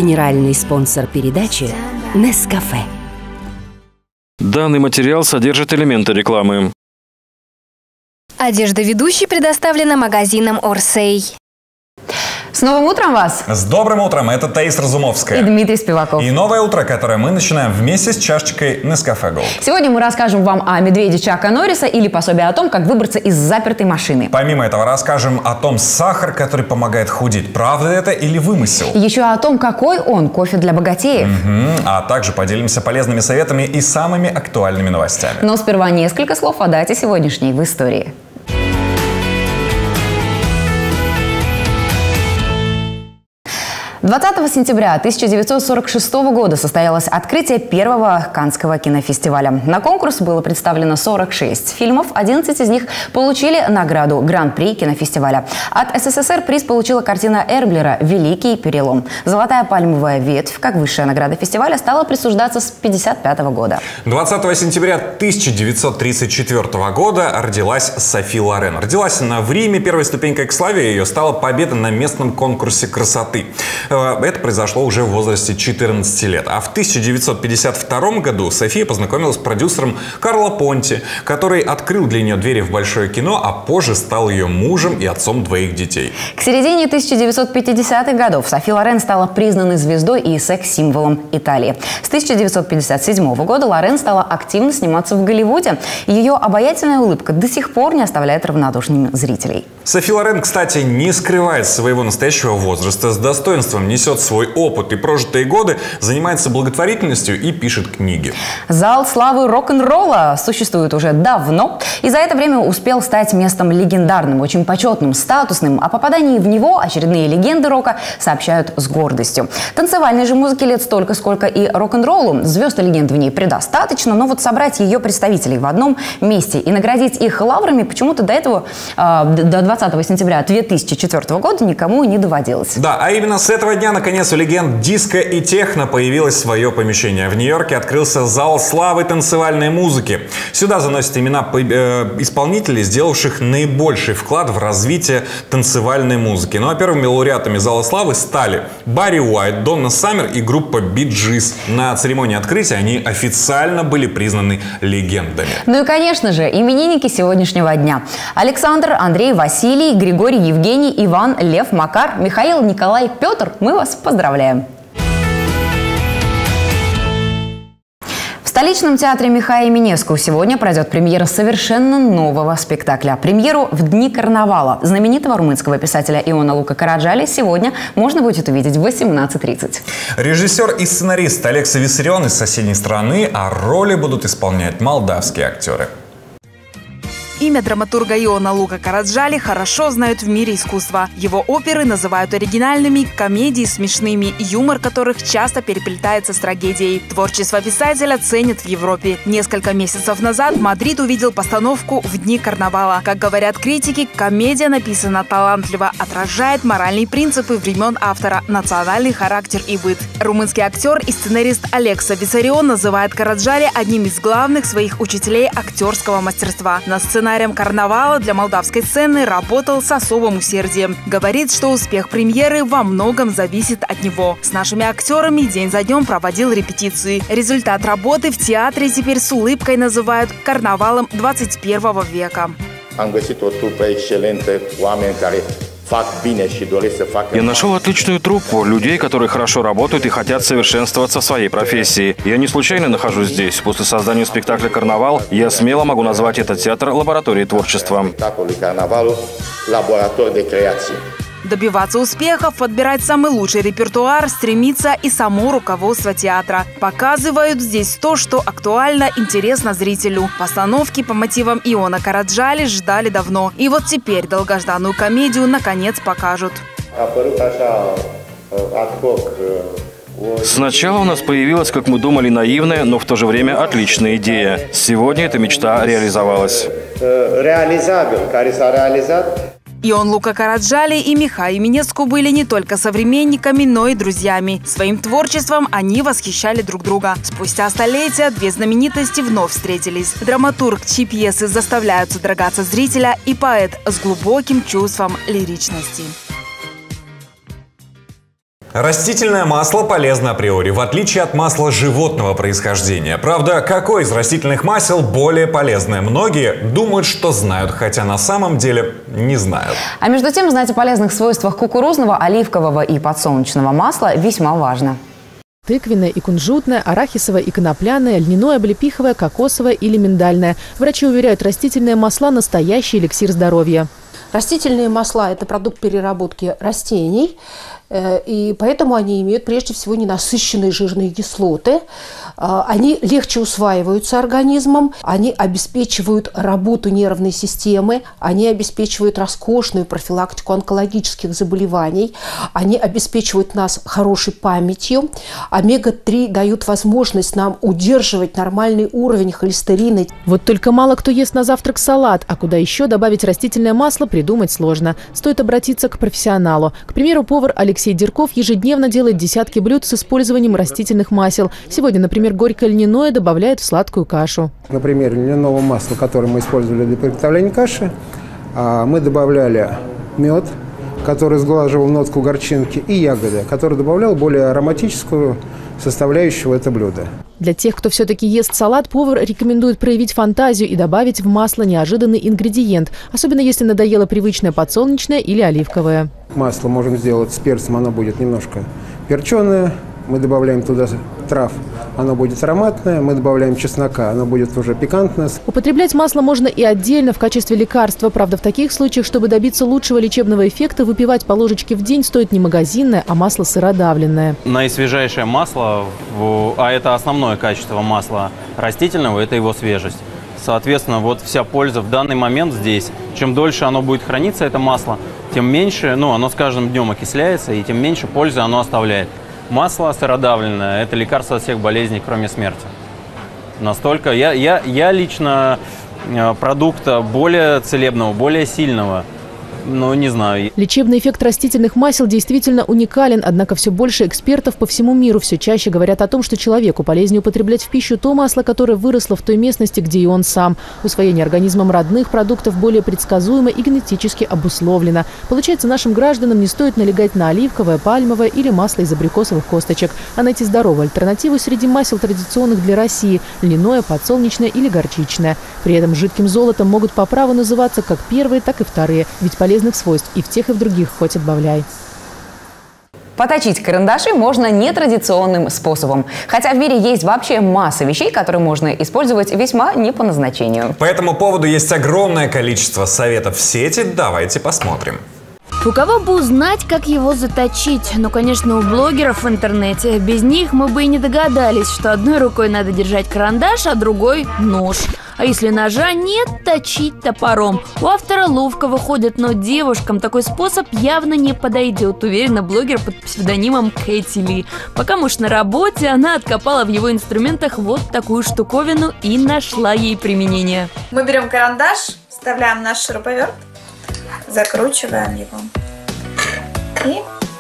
Генеральный спонсор передачи Nescafé. Данный материал содержит элементы рекламы. Одежда ведущей предоставлена магазином Орсей. С новым утром вас! С добрым утром! Это Таис Разумовская и Дмитрий Спиваков. И новое утро, которое мы начинаем вместе с чашечкой Nescafé Gold. Сегодня мы расскажем вам о медведе Чака Норриса или пособие о том, как выбраться из запертой машины. Помимо этого расскажем о том сахар, который помогает худеть. Правда это или вымысел? Еще о том, какой он кофе для богатеев. А также поделимся полезными советами и самыми актуальными новостями. Но сперва несколько слов о дате сегодняшней в истории. 20 сентября 1946 года состоялось открытие первого Каннского кинофестиваля. На конкурс было представлено 46 фильмов, 11 из них получили награду Гран-при кинофестиваля. От СССР приз получила картина Эрблера «Великий перелом». Золотая пальмовая ветвь, как высшая награда фестиваля, стала присуждаться с 1955 года. 20 сентября 1934 года родилась Софи Лорен. Родилась она в Риме. Первой ступенькой к славе ее стала победа на местном конкурсе красоты. Это произошло уже в возрасте 14 лет. А в 1952 году София познакомилась с продюсером Карло Понти, который открыл для нее двери в большое кино, а позже стал ее мужем и отцом двоих детей. К середине 1950-х годов Софи Лорен стала признанной звездой и секс-символом Италии. С 1957 года Лорен стала активно сниматься в Голливуде. Ее обаятельная улыбка до сих пор не оставляет равнодушными зрителей. Софи Лорен, кстати, не скрывает своего настоящего возраста, с достоинством несет свой опыт и прожитые годы, занимается благотворительностью и пишет книги. Зал славы рок-н-ролла существует уже давно и за это время успел стать местом легендарным, очень почетным, статусным. О попадании в него очередные легенды рока сообщают с гордостью. Танцевальной же музыки лет столько, сколько и рок-н-роллу. Звезд и легенд в ней предостаточно, но вот собрать ее представителей в одном месте и наградить их лаврами почему-то до этого, до 20 сентября 2004 года никому не доводилось. Да, а именно с этого дня, наконец, у легенд диска и техно появилось свое помещение. В Нью-Йорке открылся зал славы танцевальной музыки. Сюда заносят имена исполнителей, сделавших наибольший вклад в развитие танцевальной музыки. Ну а первыми лауреатами зала славы стали Барри Уайт, Донна Саммер и группа Bee Gees. На церемонии открытия они официально были признаны легендами. Ну и, конечно же, именинники сегодняшнего дня. Александр, Андрей, Василий, Григорий, Евгений, Иван, Лев, Макар, Михаил, Николай, Петр. Мы вас поздравляем! В столичном театре Михая Минеску сегодня пройдет премьера совершенно нового спектакля. Премьеру в дни карнавала знаменитого румынского писателя Иона Лука Караджали сегодня можно будет увидеть в 18:30. Режиссер и сценарист Алекса Виссарион из соседней страны, а роли будут исполнять молдавские актеры. Имя драматурга Иона Лука Караджали хорошо знают в мире искусства. Его оперы называют оригинальными, комедии смешными, юмор которых часто переплетается с трагедией. Творчество писателя ценят в Европе. Несколько месяцев назад Мадрид увидел постановку «В дни карнавала». Как говорят критики, комедия написана талантливо, отражает моральные принципы времен автора, национальный характер и быт. Румынский актер и сценарист Алекса Виссарион называет Караджали одним из главных своих учителей актерского мастерства. На сценарии карнавала для молдавской сцены работал с особым усердием. Говорит, что успех премьеры во многом зависит от него. С нашими актерами день за днем проводил репетиции. Результат работы в театре теперь с улыбкой называют карнавалом 21 века. Я нашел отличную труппу, людей, которые хорошо работают и хотят совершенствоваться в своей профессии. Я не случайно нахожусь здесь. После создания спектакля «Карнавал» я смело могу назвать этот театр лабораторией творчества. Добиваться успехов, подбирать самый лучший репертуар стремится и само руководство театра. Показывают здесь то, что актуально, интересно зрителю. Постановки по мотивам Иона Караджали ждали давно. И вот теперь долгожданную комедию наконец покажут. Сначала у нас появилась, как мы думали, наивная, но в то же время отличная идея. Сегодня эта мечта реализовалась. Ион Лука Караджали и Михай Минеску были не только современниками, но и друзьями. Своим творчеством они восхищали друг друга. Спустя столетия две знаменитости вновь встретились. Драматург, чьи пьесы заставляют содрогаться зрителя, и поэт с глубоким чувством лиричности. Растительное масло полезно априори, в отличие от масла животного происхождения. Правда, какое из растительных масел более полезное? Многие думают, что знают, хотя на самом деле не знают. А между тем, знать о полезных свойствах кукурузного, оливкового и подсолнечного масла весьма важно. Тыквенное и кунжутное, арахисовое и конопляное, льняное, облепиховое, кокосовое или миндальное. Врачи уверяют, растительные масла – настоящий эликсир здоровья. Растительные масла – это продукт переработки растений, и поэтому они имеют прежде всего ненасыщенные жирные кислоты. Они легче усваиваются организмом, они обеспечивают работу нервной системы, они обеспечивают роскошную профилактику онкологических заболеваний, они обеспечивают нас хорошей памятью. Омега-3 дают возможность нам удерживать нормальный уровень холестерина. Вот только мало кто ест на завтрак салат, а куда еще добавить растительное масло придумать сложно. Стоит обратиться к профессионалу. К примеру, повар Алексей Дерков ежедневно делает десятки блюд с использованием растительных масел. Сегодня, например, горькое льняное добавляет в сладкую кашу. Например, льняного масла, которое мы использовали для приготовления каши, мы добавляли мед, который сглаживал нотку горчинки, и ягоды, который добавлял более ароматическую составляющую это блюдо. Для тех, кто все-таки ест салат, повар рекомендует проявить фантазию и добавить в масло неожиданный ингредиент, особенно если надоело привычное подсолнечное или оливковое. Масло можем сделать с перцем, оно будет немножко перченое. Мы добавляем туда трав, оно будет ароматное. Мы добавляем чеснока, оно будет уже пикантное. Употреблять масло можно и отдельно в качестве лекарства. Правда, в таких случаях, чтобы добиться лучшего лечебного эффекта, выпивать по ложечке в день стоит не магазинное, а масло сыродавленное. Наисвежайшее масло, а это основное качество масла растительного, это его свежесть. Соответственно, вот вся польза в данный момент здесь. Чем дольше оно будет храниться, это масло, тем меньше, оно с каждым днем окисляется, и тем меньше пользы оно оставляет. Масло сыродавленное – это лекарство от всех болезней, кроме смерти. Настолько. Я лично продукта более целебного, более сильного, не знаю. Лечебный эффект растительных масел действительно уникален, однако все больше экспертов по всему миру все чаще говорят о том, что человеку полезнее употреблять в пищу то масло, которое выросло в той местности, где и он сам. Усвоение организмом родных продуктов более предсказуемо и генетически обусловлено. Получается, нашим гражданам не стоит налегать на оливковое, пальмовое или масло из абрикосовых косточек, а найти здоровую альтернативу среди масел традиционных для России – льняное, подсолнечное или горчичное. При этом жидким золотом могут по праву называться как первые, так и вторые, ведь полезных свойств и в тех, и в других хоть отбавляй. Поточить карандаши можно нетрадиционным способом. Хотя в мире есть вообще масса вещей, которые можно использовать весьма не по назначению. По этому поводу есть огромное количество советов в сети. Давайте посмотрим. У кого бы узнать, как его заточить? Ну, конечно, у блогеров в интернете. Без них мы бы и не догадались, что одной рукой надо держать карандаш, а другой – нож. А если ножа нет, точить топором. У автора ловко выходит, но девушкам такой способ явно не подойдет, уверена блогер под псевдонимом Кэти Ли. Пока муж на работе, она откопала в его инструментах вот такую штуковину и нашла ей применение. Мы берем карандаш, вставляем наш шуруповерт, закручиваем его и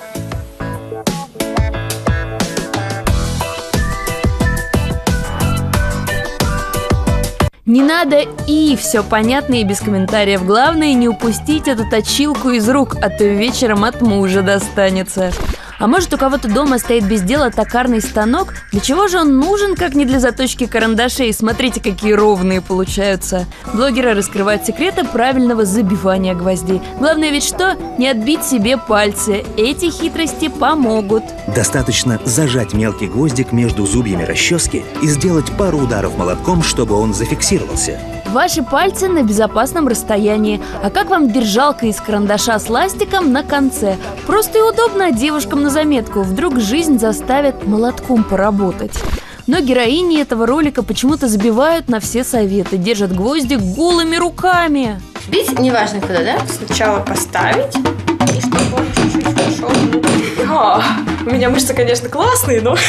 не надо и все понятно и без комментариев. Главное не упустить эту точилку из рук, а то вечером от мужа достанется. А может, у кого-то дома стоит без дела токарный станок? Для чего же он нужен, как не для заточки карандашей? Смотрите, какие ровные получаются. Блогеры раскрывают секреты правильного забивания гвоздей. Главное ведь что? Не отбить себе пальцы. Эти хитрости помогут. Достаточно зажать мелкий гвоздик между зубьями расчески и сделать пару ударов молотком, чтобы он зафиксировался. Ваши пальцы на безопасном расстоянии. А как вам держалка из карандаша с ластиком на конце? Просто и удобно, а девушкам на заметку. Вдруг жизнь заставит молотком поработать. Но героини этого ролика почему-то забивают на все советы. Держат гвоздик голыми руками. бить, неважно куда, да? Сначала поставить, и чтобы он чуть-чуть пошел внутрь. У меня мышцы, конечно, классные, но...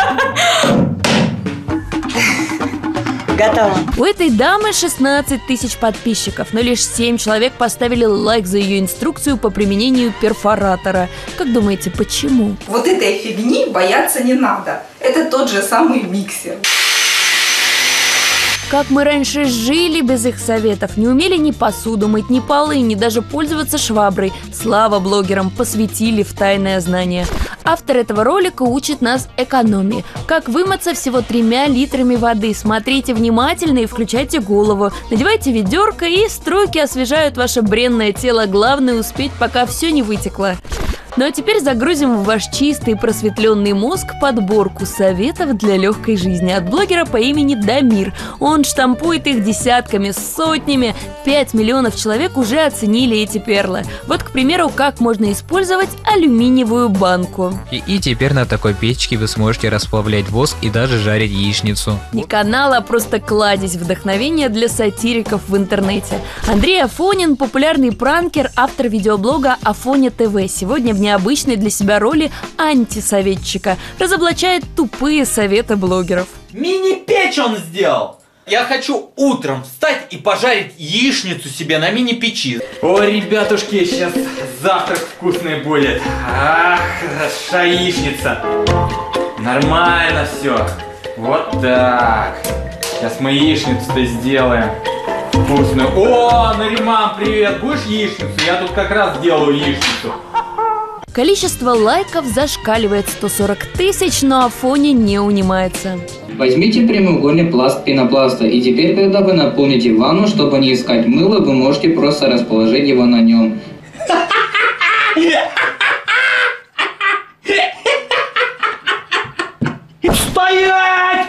Готово. У этой дамы 16 тысяч подписчиков, но лишь 7 человек поставили лайк за ее инструкцию по применению перфоратора. Как думаете, почему? Вот этой фигни бояться не надо. Это тот же самый миксер. Как мы раньше жили без их советов, не умели ни посуду мыть, ни полы, ни даже пользоваться шваброй. Слава блогерам, посвятили в тайное знание. Автор этого ролика учит нас экономии. Как вымыться всего 3 литрами воды. Смотрите внимательно и включайте голову. Надевайте ведерко, и струйки освежают ваше бренное тело. Главное успеть, пока все не вытекло. Ну а теперь загрузим в ваш чистый просветленный мозг подборку советов для легкой жизни от блогера по имени Дамир. Он штампует их десятками, сотнями. 5 миллионов человек уже оценили эти перлы. Вот, к примеру, как можно использовать алюминиевую банку. И теперь на такой печке вы сможете расплавлять воск и даже жарить яичницу. Не канал, а просто кладезь вдохновения для сатириков в интернете. Андрей Афонин – популярный пранкер, автор видеоблога Афоня ТВ. Сегодня в необычной для себя роли антисоветчика разоблачает тупые советы блогеров. Мини-печь он сделал! Я хочу утром встать и пожарить яичницу себе на мини-печи. О, ребятушки, сейчас завтрак вкусный будет. Ах, хороша яичница. Нормально все. Вот так. Сейчас мы яичницу-то сделаем. Вкусную. О, Нариман, привет. Будешь яичницу? Я тут как раз делаю яичницу. Количество лайков зашкаливает 140 тысяч, но Афоня не унимается. Возьмите прямоугольный пласт пенопласта, и теперь, когда вы наполните ванну, чтобы не искать мыло, вы можете просто расположить его на нем. Стоять!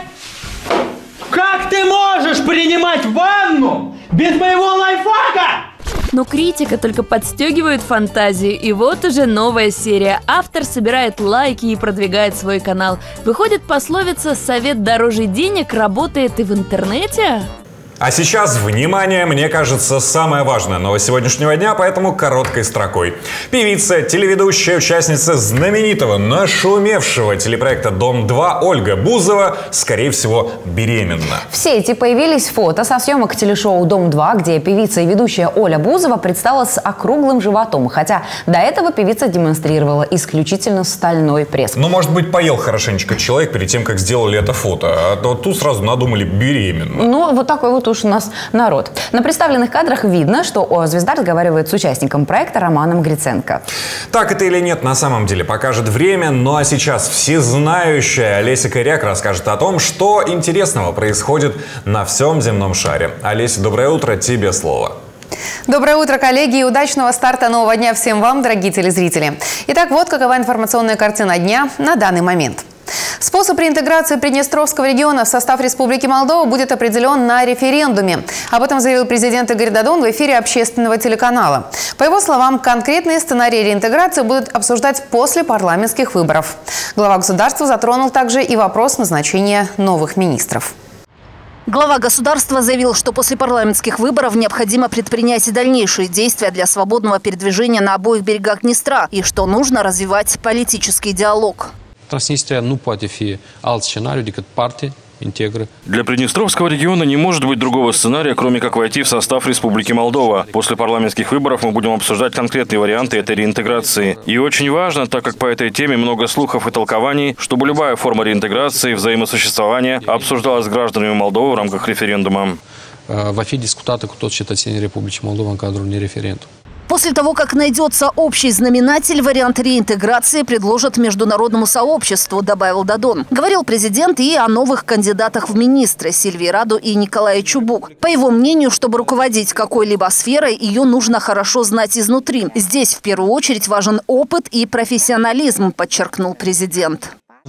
Как ты можешь принимать ванну без моего лайфхака? Но критика только подстегивает фантазию, и вот уже новая серия. Автор собирает лайки и продвигает свой канал. Выходит, пословица «совет дороже денег» работает и в интернете? А сейчас, внимание, мне кажется, самая важная новость сегодняшнего дня, поэтому короткой строкой. Певица, телеведущая, участница знаменитого, нашумевшего телепроекта «Дом-2» Ольга Бузова, скорее всего, беременна. В сети появились фото со съемок телешоу «Дом-2», где певица и ведущая Оля Бузова предстала с округлым животом, хотя до этого певица демонстрировала исключительно стальной пресс. Ну, может быть, поел хорошенечко человек перед тем, как сделали это фото, а то тут сразу надумали беременна. Ну, вот такой вот уж у нас народ. На представленных кадрах видно, что звезда разговаривает с участником проекта Романом Гриценко. Так это или нет, на самом деле покажет время. Ну а сейчас всезнающая Олеся Коряк расскажет о том, что интересного происходит на всем земном шаре. Олеся, доброе утро, тебе слово. Доброе утро, коллеги, и удачного старта нового дня всем вам, дорогие телезрители. Итак, вот какова информационная картина дня на данный момент. Способ реинтеграции Приднестровского региона в состав Республики Молдова будет определен на референдуме. Об этом заявил президент Игорь Додон в эфире общественного телеканала. По его словам, конкретные сценарии реинтеграции будут обсуждать после парламентских выборов. Глава государства затронул также и вопрос назначения новых министров. Глава государства заявил, что после парламентских выборов необходимо предпринять и дальнейшие действия для свободного передвижения на обоих берегах Днестра и что нужно развивать политический диалог. Transnistria nu poate fi alt scenariu decât parte интегры. Для Приднестровского региона не может быть другого сценария, кроме как войти в состав Республики Молдова. После парламентских выборов мы будем обсуждать конкретные варианты этой реинтеграции. И очень важно, так как по этой теме много слухов и толкований, чтобы любая форма реинтеграции, взаимосуществования обсуждалась с гражданами Молдовы в рамках референдума. Va fi discutată cu toți cetățenii Republicii Moldova în cadrul unui referendum. После того, как найдется общий знаменатель, вариант реинтеграции предложат международному сообществу, добавил Додон. Говорил президент и о новых кандидатах в министры Сильвии Раду и Николае Чубук. По его мнению, чтобы руководить какой-либо сферой, ее нужно хорошо знать изнутри. Здесь в первую очередь важен опыт и профессионализм, подчеркнул президент.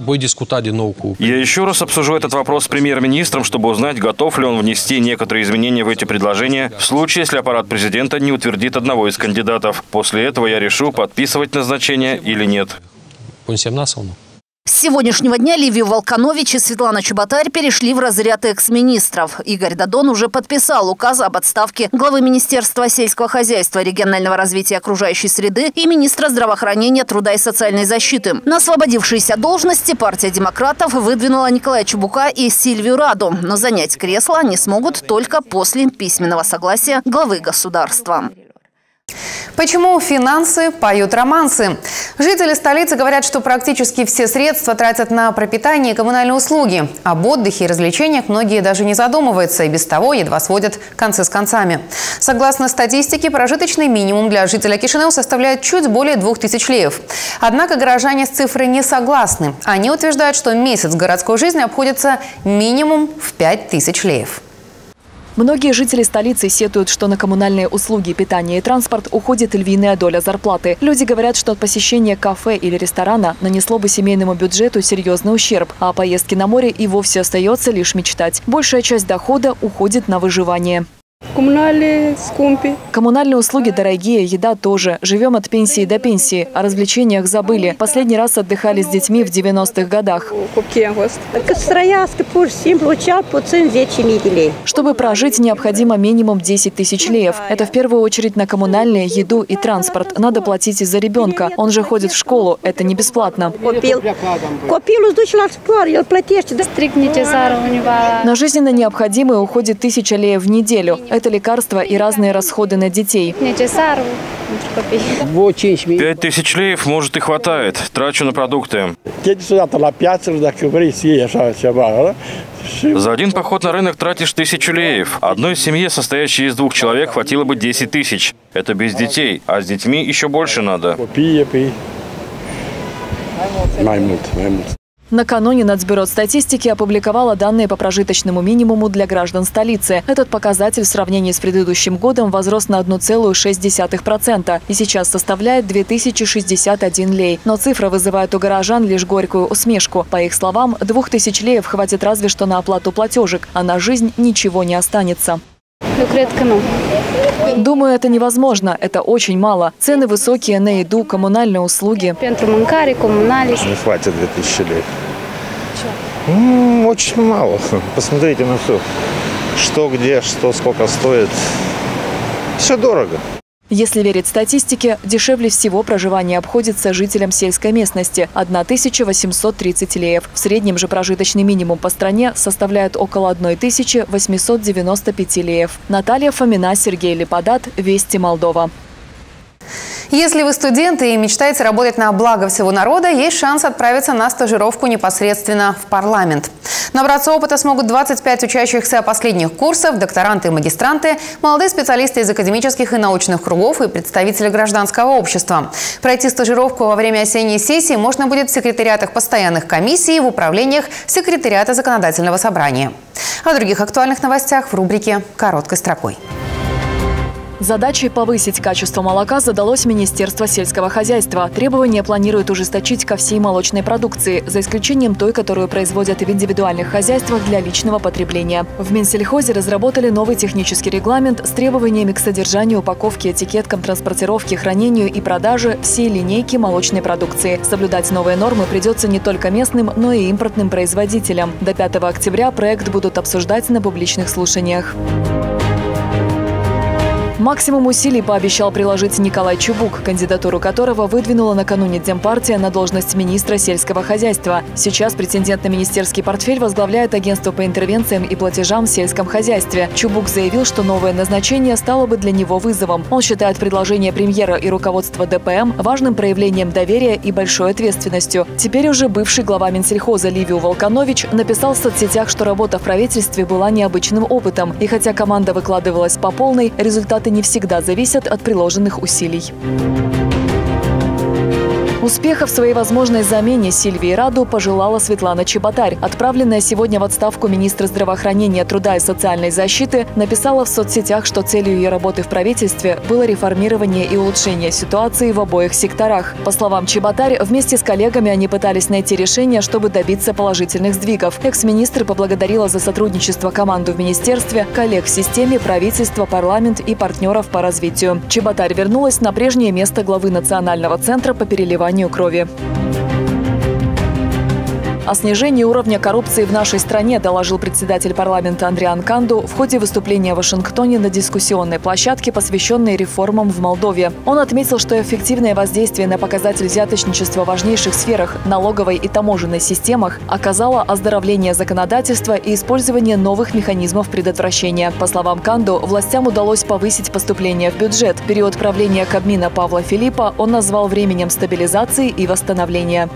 Я еще раз обсужу этот вопрос с премьер-министром, чтобы узнать, готов ли он внести некоторые изменения в эти предложения в случае, если аппарат президента не утвердит одного из кандидатов. После этого я решу, подписывать назначение или нет. С сегодняшнего дня Ливию Волканович и Светлана Чеботарь перешли в разряд экс-министров. Игорь Додон уже подписал указ об отставке главы Министерства сельского хозяйства, регионального развития и окружающей среды и министра здравоохранения, труда и социальной защиты. На освободившиеся должности партия демократов выдвинула Николая Чубука и Сильвию Раду, но занять кресло они смогут только после письменного согласия главы государства. Почему финансы поют романсы? Жители столицы говорят, что практически все средства тратят на пропитание и коммунальные услуги. Об отдыхе и развлечениях многие даже не задумываются и без того едва сводят концы с концами. Согласно статистике, прожиточный минимум для жителя Кишинева составляет чуть более 2000 леев. Однако горожане с цифрой не согласны. Они утверждают, что месяц городской жизни обходится минимум в 5000 леев. Многие жители столицы сетуют, что на коммунальные услуги, питание и транспорт уходит львиная доля зарплаты. Люди говорят, что от посещения кафе или ресторана нанесло бы семейному бюджету серьезный ущерб, а о поездке на море и вовсе остается лишь мечтать. Большая часть дохода уходит на выживание. Коммунальные услуги дорогие, еда тоже. Живем от пенсии до пенсии. О развлечениях забыли. Последний раз отдыхали с детьми в 90-х годах. Чтобы прожить, необходимо минимум 10 000 леев. Это в первую очередь на коммунальные, еду и транспорт. Надо платить из-за ребенка. Он же ходит в школу. Это не бесплатно. На жизненно необходимое уходит 1000 леев в неделю. Это лекарства и разные расходы на детей. 5000 леев, может, и хватает. Трачу на продукты. За один поход на рынок тратишь 1000 леев. Одной семье, состоящей из 2 человек, хватило бы 10 000. Это без детей, а с детьми еще больше надо. Накануне Нацбюростатистики опубликовала данные по прожиточному минимуму для граждан столицы. Этот показатель в сравнении с предыдущим годом возрос на 1,6% и сейчас составляет 2061 лей. Но цифра вызывает у горожан лишь горькую усмешку. По их словам, 2000 леев хватит разве что на оплату платежек, а на жизнь ничего не останется. Думаю, это невозможно. Это очень мало. Цены высокие на еду, коммунальные услуги. Не хватит 2000 лей. Очень мало. Посмотрите на все. Что, где, что, сколько стоит. Все дорого. Если верить статистике, дешевле всего проживание обходится жителям сельской местности – 1830 леев. В среднем же прожиточный минимум по стране составляет около 1895 леев. Наталья Фомина, Сергей Леподат, Вести Молдова. Если вы студенты и мечтаете работать на благо всего народа, есть шанс отправиться на стажировку непосредственно в парламент. Набраться опыта смогут 25 учащихся последних курсов, докторанты и магистранты, молодые специалисты из академических и научных кругов и представители гражданского общества. Пройти стажировку во время осенней сессии можно будет в секретариатах постоянных комиссий и в управлениях секретариата законодательного собрания. О других актуальных новостях в рубрике «Короткой строкой». Задачей повысить качество молока задалось Министерство сельского хозяйства. Требования планируют ужесточить ко всей молочной продукции, за исключением той, которую производят в индивидуальных хозяйствах для личного потребления. В Минсельхозе разработали новый технический регламент с требованиями к содержанию, упаковке, этикеткам, транспортировке, хранению и продаже всей линейки молочной продукции. Соблюдать новые нормы придется не только местным, но и импортным производителям. До 5 октября проект будут обсуждать на публичных слушаниях. Максимум усилий пообещал приложить Николай Чубук, кандидатуру которого выдвинула накануне Демпартия на должность министра сельского хозяйства. Сейчас претендент на министерский портфель возглавляет агентство по интервенциям и платежам в сельском хозяйстве. Чубук заявил, что новое назначение стало бы для него вызовом. Он считает предложение премьера и руководства ДПМ важным проявлением доверия и большой ответственностью. Теперь уже бывший глава Минсельхоза Ливиу Волканович написал в соцсетях, что работа в правительстве была необычным опытом. И хотя команда выкладывалась по полной, результаты не всегда зависят от приложенных усилий. Успеха в своей возможной замене Сильвии Раду пожелала Светлана Чеботарь. Отправленная сегодня в отставку министра здравоохранения, труда и социальной защиты написала в соцсетях, что целью ее работы в правительстве было реформирование и улучшение ситуации в обоих секторах. По словам Чеботарь, вместе с коллегами они пытались найти решение, чтобы добиться положительных сдвигов. Экс-министр поблагодарила за сотрудничество команду в министерстве, коллег в системе, правительства, парламент и партнеров по развитию. Чеботарь вернулась на прежнее место главы Национального центра по переливанию крови. О снижении уровня коррупции в нашей стране доложил председатель парламента Андриан Канду в ходе выступления в Вашингтоне на дискуссионной площадке, посвященной реформам в Молдове. Он отметил, что эффективное воздействие на показатель взяточничества в важнейших сферах – налоговой и таможенной системах – оказало оздоровление законодательства и использование новых механизмов предотвращения. По словам Канду, властям удалось повысить поступление в бюджет. Период правления Кабмина Павла Филиппа он назвал временем стабилизации и восстановления.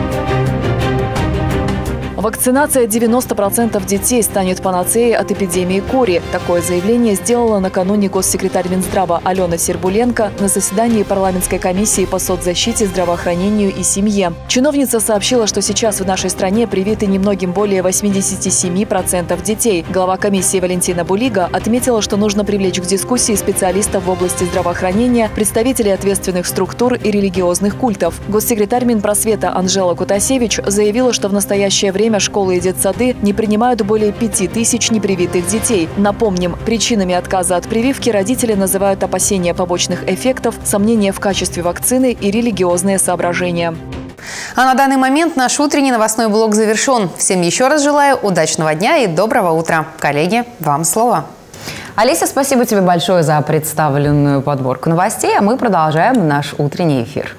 Вакцинация 90% детей станет панацеей от эпидемии кори. Такое заявление сделала накануне госсекретарь Минздрава Алена Сербуленко на заседании парламентской комиссии по соцзащите, здравоохранению и семье. Чиновница сообщила, что сейчас в нашей стране привиты немногим более 87% детей. Глава комиссии Валентина Булига отметила, что нужно привлечь к дискуссии специалистов в области здравоохранения, представителей ответственных структур и религиозных культов. Госсекретарь Минпросвета Анжела Кутасевич заявила, что в настоящее время школы и детсады не принимают более 5000 непривитых детей. Напомним, причинами отказа от прививки родители называют опасения побочных эффектов, сомнения в качестве вакцины и религиозные соображения. А на данный момент наш утренний новостной блок завершен. Всем еще раз желаю удачного дня и доброго утра. Коллеги, вам слово. Олеся, спасибо тебе большое за представленную подборку новостей, а мы продолжаем наш утренний эфир.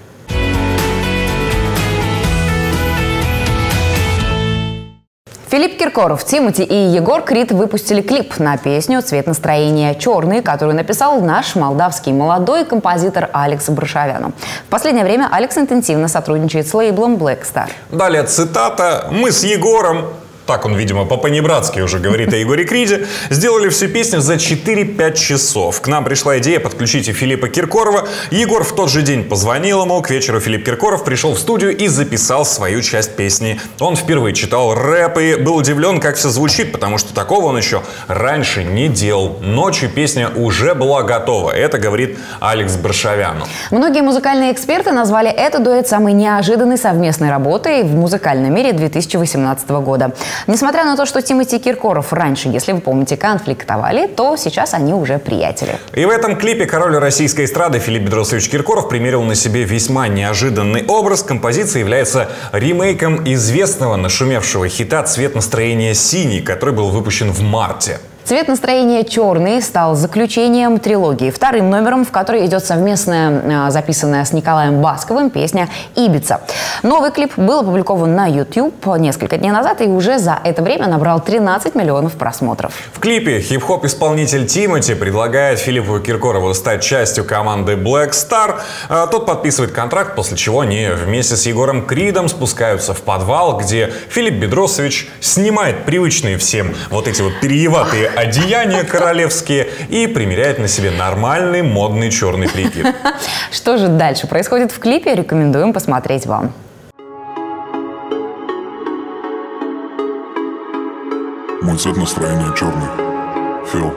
Филипп Киркоров, Тимати и Егор Крид выпустили клип на песню «Цвет настроения черный», которую написал наш молдавский молодой композитор Алекс Брашавяну. В последнее время Алекс интенсивно сотрудничает с лейблом Black Star. Далее цитата: «Мы с Егором», так он, видимо, по-понебратски уже говорит о Егоре Криде, сделали всю песню за 4-5 часов. К нам пришла идея подключить и Филиппа Киркорова. Егор в тот же день позвонил ему. К вечеру Филипп Киркоров пришел в студию и записал свою часть песни. Он впервые читал рэп и был удивлен, как все звучит, потому что такого он еще раньше не делал. Ночью песня уже была готова. Это говорит Алекс Брашавяну. Многие музыкальные эксперты назвали этот дуэт самой неожиданной совместной работой в музыкальном мире 2018 года. Несмотря на то, что Тимати и Киркоров раньше, если вы помните, конфликтовали, то сейчас они уже приятели. И в этом клипе король российской эстрады Филипп Бедросович Киркоров примерил на себе весьма неожиданный образ. Композиция является ремейком известного нашумевшего хита «Цвет настроения синий», который был выпущен в марте. «Цвет настроения черный» стал заключением трилогии, вторым номером, в которой идет совместная, записанная с Николаем Басковым, песня «Ибица». Новый клип был опубликован на YouTube несколько дней назад и уже за это время набрал 13 миллионов просмотров. В клипе хип-хоп-исполнитель Тимати предлагает Филиппу Киркорову стать частью команды Black Star. Тот подписывает контракт, после чего они вместе с Егором Кридом спускаются в подвал, где Филипп Бедросович снимает привычные всем вот эти вот перееватые одеяния королевские и примеряет на себе нормальный модный черный прикид. Что же дальше происходит в клипе, рекомендуем посмотреть вам. Мой цвет настроения черный. Фил.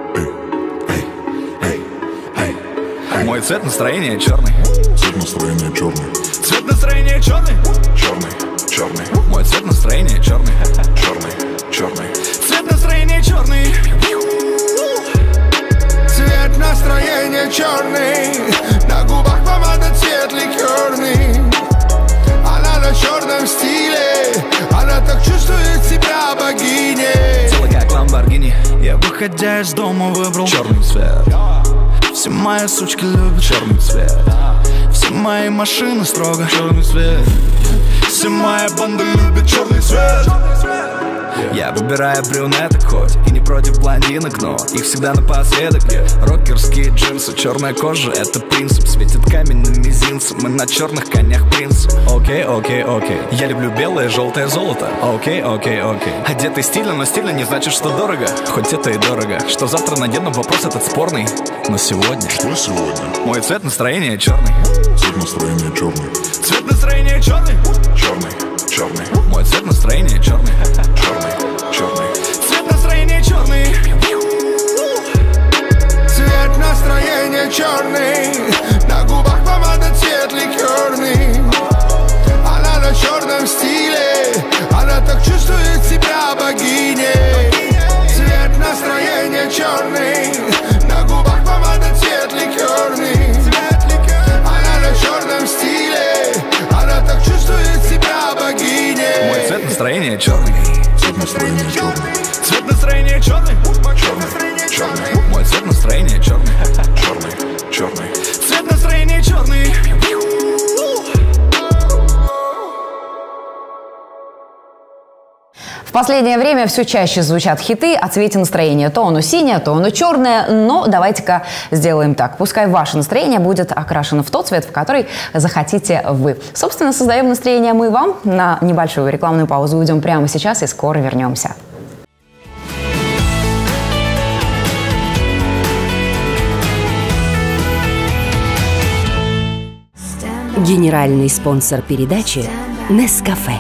Мой цвет настроения черный. Цвет настроения черный. Цвет настроения черный. Черный. Черный. Мой цвет настроения черный. Черный. Черный. Цвет настроения черный. Цвет настроения черный. На губах помада цвет ликерный. Она на черном стиле. Она так чувствует себя богиней. Тело как Ламборгини. Я, выходя из дома, выбрал черный цвет. Все мои сучки любят черный цвет. Все мои машины строго черный цвет. Все моя банда любит черный цвет. Я выбираю брюнеток хоть и не против блондинок, но их всегда напоследок. Рокерские джинсы, черная кожа — это принцип. Светит каменным мизинцем, мы на черных конях принц. Окей, окей, окей. Я люблю белое, желтое золото. Окей, окей, окей. Одетый стильно, но стильно не значит, что дорого. Хоть это и дорого. Что завтра надену, вопрос этот спорный. Но сегодня... Что сегодня? Мой цвет настроения черный. Цвет настроения черный. Цвет настроения черный. Черный. Черный. Мой цвет настроения черный. Черный. Черный. Цвет настроения черный. Цвет настроения черный. На губах помада цвет ликерный. Она на черном стиле. Она так чувствует себя богиней. Цвет настроения черный. На губах помада цвет ликерный. Она на черном стиле. Она так чувствует себя богиней. Мой цвет настроения В последнее время все чаще звучат хиты о цвете настроения. То оно синее, то оно черное. Но давайте-ка сделаем так. Пускай ваше настроение будет окрашено в тот цвет, в который захотите вы. Собственно, создаем настроение мы вам. На небольшую рекламную паузу уйдем прямо сейчас и скоро вернемся. Генеральный спонсор передачи «Нескафе».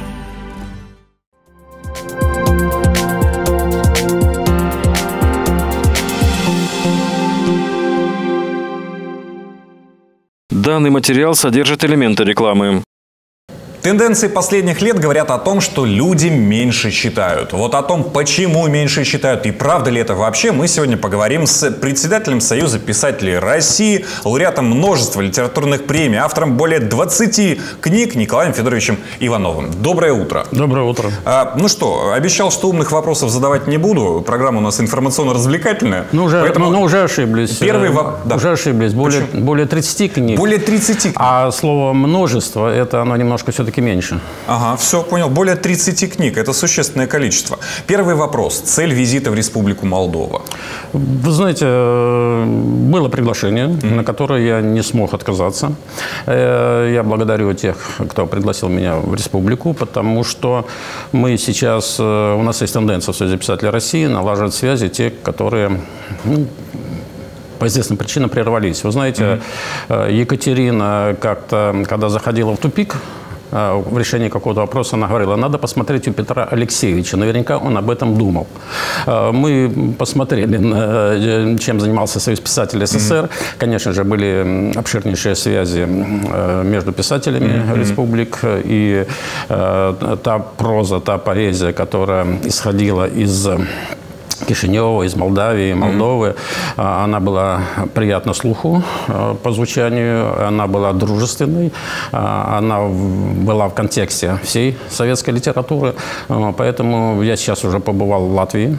Данный материал содержит элементы рекламы. Тенденции последних лет говорят о том, что люди меньше читают. Вот о том, почему меньше читают и правда ли это вообще, мы сегодня поговорим с председателем Союза писателей России, лауреатом множества литературных премий, автором более 20 книг Николаем Федоровичем Ивановым. Доброе утро. Доброе утро. Ну что, обещал, что умных вопросов задавать не буду. Программа у нас информационно-развлекательная. Ну, уже ошиблись. Уже ошиблись. Более 30 книг. Более 30 книг. А слово «множество» — это оно немножко все-таки меньше. Ага, все, понял. Более 30 книг. Это существенное количество. Первый вопрос. Цель визита в Республику Молдова. Вы знаете, было приглашение, на которое я не смог отказаться. Я благодарю тех, кто пригласил меня в республику, потому что мы сейчас, у нас есть тенденция в Союзе писателей России налаживать связи, те, которые по известным причинам прервались. Вы знаете, Екатерина как-то, когда заходила в тупик, в решении какого-то вопроса, она говорила, надо посмотреть у Петра Алексеевича. Наверняка он об этом думал. Мы посмотрели, чем занимался Союз писателей СССР. Конечно же, были обширнейшие связи между писателями республик. И та проза, та поэзия, которая исходила из Кишинева, из Молдавии, Молдовы. Она была приятна слуху по звучанию, она была дружественной, она была в контексте всей советской литературы. Поэтому я сейчас уже побывал в Латвии.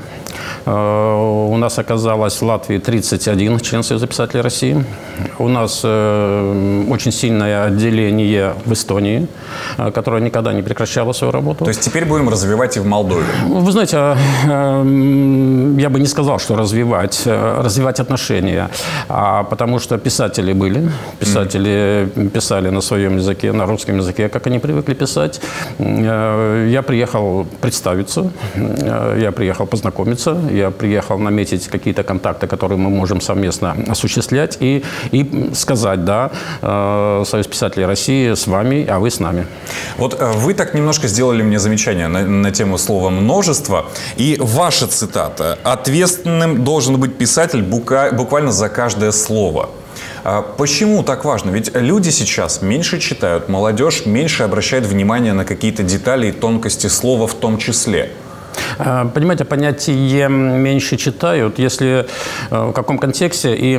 У нас оказалось в Латвии 31 член Союза писателей России. У нас очень сильное отделение в Эстонии, которое никогда не прекращало свою работу. То есть теперь будем развивать и в Молдове? Вы знаете, я бы не сказал, что развивать отношения, потому что писатели были, писатели писали на своем языке, на русском языке, как они привыкли писать. Я приехал представиться, я приехал познакомиться, я приехал наметить какие-то контакты, которые мы можем совместно осуществлять и сказать, да, Союз писателей России с вами, а вы с нами. Вот вы так немножко сделали мне замечание на тему слова «множество», и ваша цитата: «Ответственным должен быть писатель буквально за каждое слово». Почему так важно? Ведь люди сейчас меньше читают, молодежь меньше обращает внимание на какие-то детали и тонкости слова в том числе. Понимаете, понятие «меньше читают», если в каком контексте и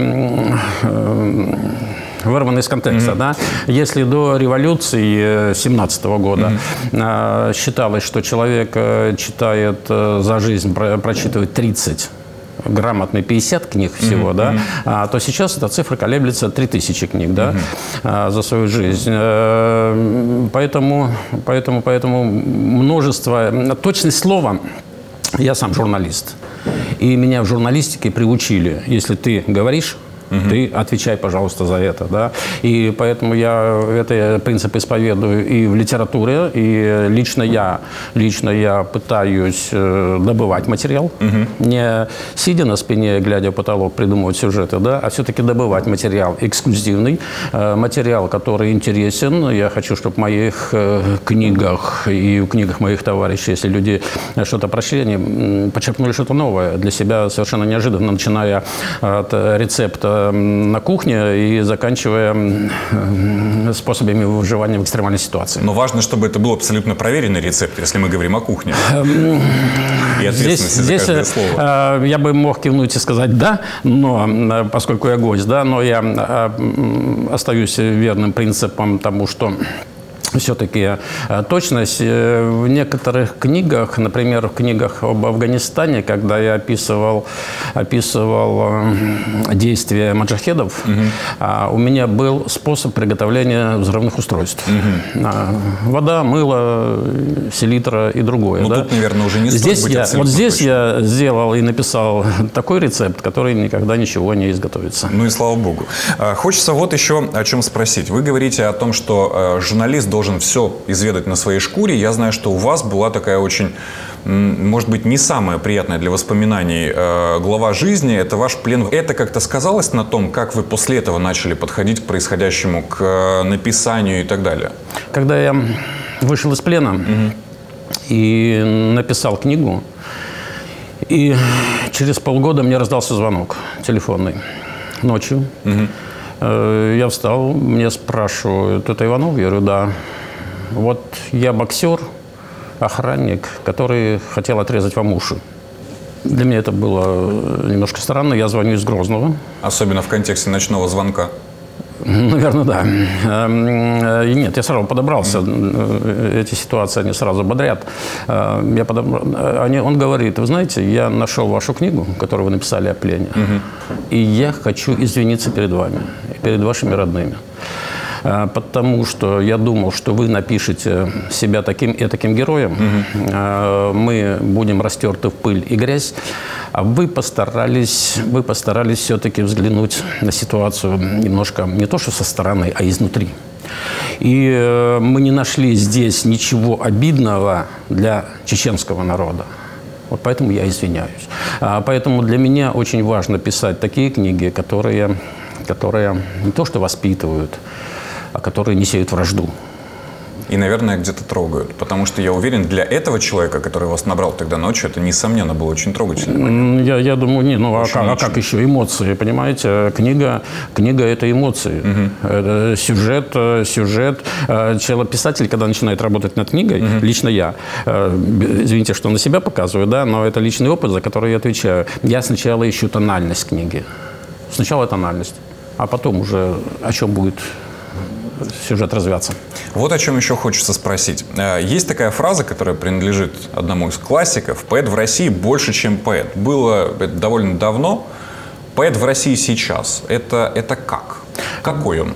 вырвано из контекста. Да? Если до революции 1917 года считалось, что человек читает за жизнь, прочитывает 30, грамотно 50 книг всего, да, то сейчас эта цифра колеблется 3000 книг, да, за свою жизнь. Поэтому множество, точность слова, я сам журналист, и меня в журналистике приучили, если ты говоришь, ты отвечай, пожалуйста, за это. Да? И поэтому я этот принцип исповедую и в литературе, и лично я пытаюсь добывать материал, не сидя на спине, глядя в потолок, придумывать сюжеты, да? А все-таки добывать материал эксклюзивный, материал, который интересен. Я хочу, чтобы в моих книгах и в книгах моих товарищей, если люди что-то прочли, они почерпнули что-то новое для себя, совершенно неожиданно, начиная от рецепта на кухне и заканчивая способами выживания в экстремальной ситуации. Но важно, чтобы это был абсолютно проверенный рецепт, если мы говорим о кухне. И ответственности за каждое слово. Я бы мог кивнуть и сказать «да», но поскольку я гость, да, но я остаюсь верным принципом тому, что все-таки точность. В некоторых книгах, например, в книгах об Афганистане, когда я описывал действия маджахедов, у меня был способ приготовления взрывных устройств. Вода, мыло, селитра и другое. Ну, тут, наверное, уже не стоит быть абсолютно Вот здесь точным. я сделал и написал такой рецепт, который никогда ничего не изготовится. Ну и слава богу. Хочется вот еще о чем спросить. Вы говорите о том, что журналист должен все изведать на своей шкуре. Я знаю, что у вас была такая очень, может быть, не самая приятная для воспоминаний глава жизни. Это ваш плен. Это как-то сказалось на том, как вы после этого начали подходить к происходящему, к написанию и так далее? Когда я вышел из плена и написал книгу, и через полгода мне раздался звонок телефонный ночью. Я встал, мне спрашивают: это Иванов? Я говорю: да. Вот я боксер, охранник, который хотел отрезать вам уши. Для меня это было немножко странно. Я звоню из Грозного. Особенно в контексте ночного звонка. Наверное, да. И нет, я сразу подобрался. Эти ситуации, они сразу бодрят. Он говорит: вы знаете, я нашел вашу книгу, которую вы написали о плене, и я хочу извиниться перед вами, перед вашими родными. Потому что я думал, что вы напишете себя таким и таким героем, мы будем растерты в пыль и грязь, а вы постарались все-таки взглянуть на ситуацию немножко не то что со стороны, а изнутри. И мы не нашли здесь ничего обидного для чеченского народа. Вот поэтому я извиняюсь. Поэтому для меня очень важно писать такие книги, которые не то что воспитывают, а которые не сеют вражду. И, наверное, где-то трогают. Потому что, я уверен, для этого человека, который вас набрал тогда ночью, это, несомненно, было очень трогательно. Я думаю, как еще? Эмоции, понимаете? Книга – это эмоции. Это сюжет. Писатель, когда начинает работать над книгой, лично я, извините, что на себя показываю, да, но это личный опыт, за который я отвечаю. Я сначала ищу тональность книги. Сначала тональность, а потом уже о чем будет сюжет развиваться. Вот о чем еще хочется спросить. Есть такая фраза, которая принадлежит одному из классиков: поэт в России больше, чем поэт. Было это довольно давно. Поэт в России сейчас. Это как? Какой он?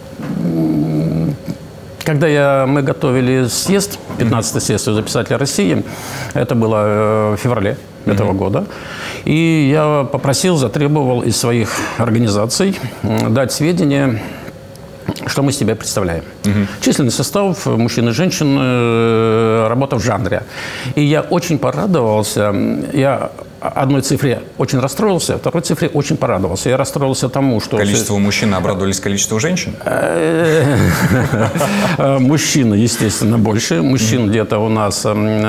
Когда мы готовили съезд, 15-й съезд Союза писателей России, это было в феврале этого года, и я затребовал из своих организаций дать сведения, что мы из себя представляем. Численный состав мужчин и женщин, работа в жанре. И я очень порадовался. Я одной цифре очень расстроился, второй цифре очень порадовался. Я расстроился тому, что... Количество мужчин обрадовались количеству женщин? Мужчин, естественно, больше. Мужчин где-то у нас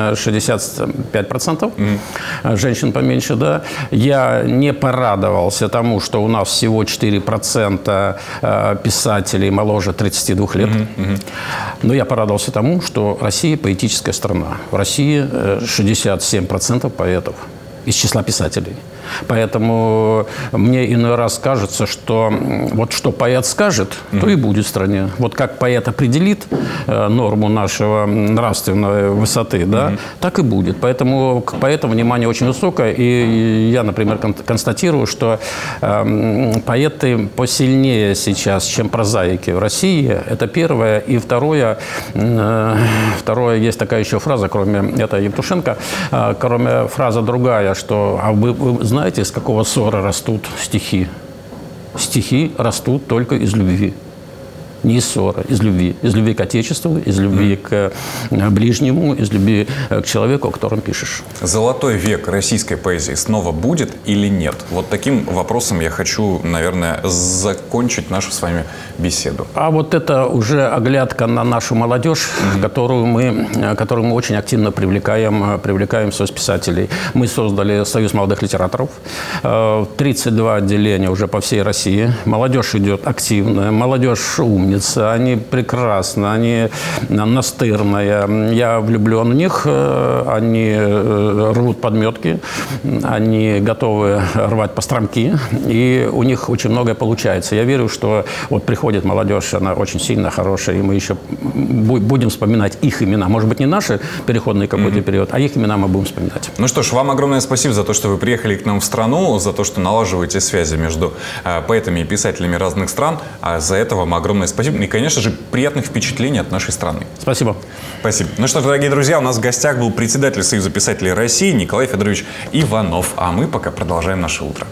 65%, женщин поменьше, да. Я не порадовался тому, что у нас всего 4% писателей моложе 32 лет. Но я порадовался тому, что Россия поэтическая страна. В России 67% поэтов из числа писателей. Поэтому мне иной раз кажется, что вот что поэт скажет, то и будет в стране. Вот как поэт определит норму нашего нравственной высоты, да, так и будет. Поэтому к поэтам внимание очень высокое. И я, например, констатирую, что поэты посильнее сейчас, чем прозаики в России. Это первое. И второе, есть такая еще фраза, кроме этой Евтушенко, кроме фраза другая, что вы знаете, из какого ссора растут стихи? Стихи растут только из любви. Не из ссора, из любви. Из любви к Отечеству, из любви к ближнему, из любви к человеку, о котором пишешь. Золотой век российской поэзии снова будет или нет? Вот таким вопросом я хочу, наверное, закончить нашу с вами беседу. А вот это уже оглядка на нашу молодежь, которую мы очень активно привлекаем в Союз писателей. Мы создали Союз молодых литераторов. 32 отделения уже по всей России. Молодежь идет активная, молодежь умная. умницы, они прекрасны, они настырные. Я влюблен в них, они рвут подметки, они готовы рвать постромки, и у них очень многое получается. Я верю, что вот приходит молодежь, она очень сильно хорошая, и мы еще будем вспоминать их имена. Может быть, не наши переходный какой-то период, а их имена мы будем вспоминать. Ну что ж, вам огромное спасибо за то, что вы приехали к нам в страну, за то, что налаживаете связи между поэтами и писателями разных стран. А за это вам огромное спасибо. И, конечно же, приятных впечатлений от нашей страны. Спасибо. Спасибо. Ну что ж, дорогие друзья, у нас в гостях был председатель Союза писателей России Николай Федорович Иванов. А мы пока продолжаем наше утро.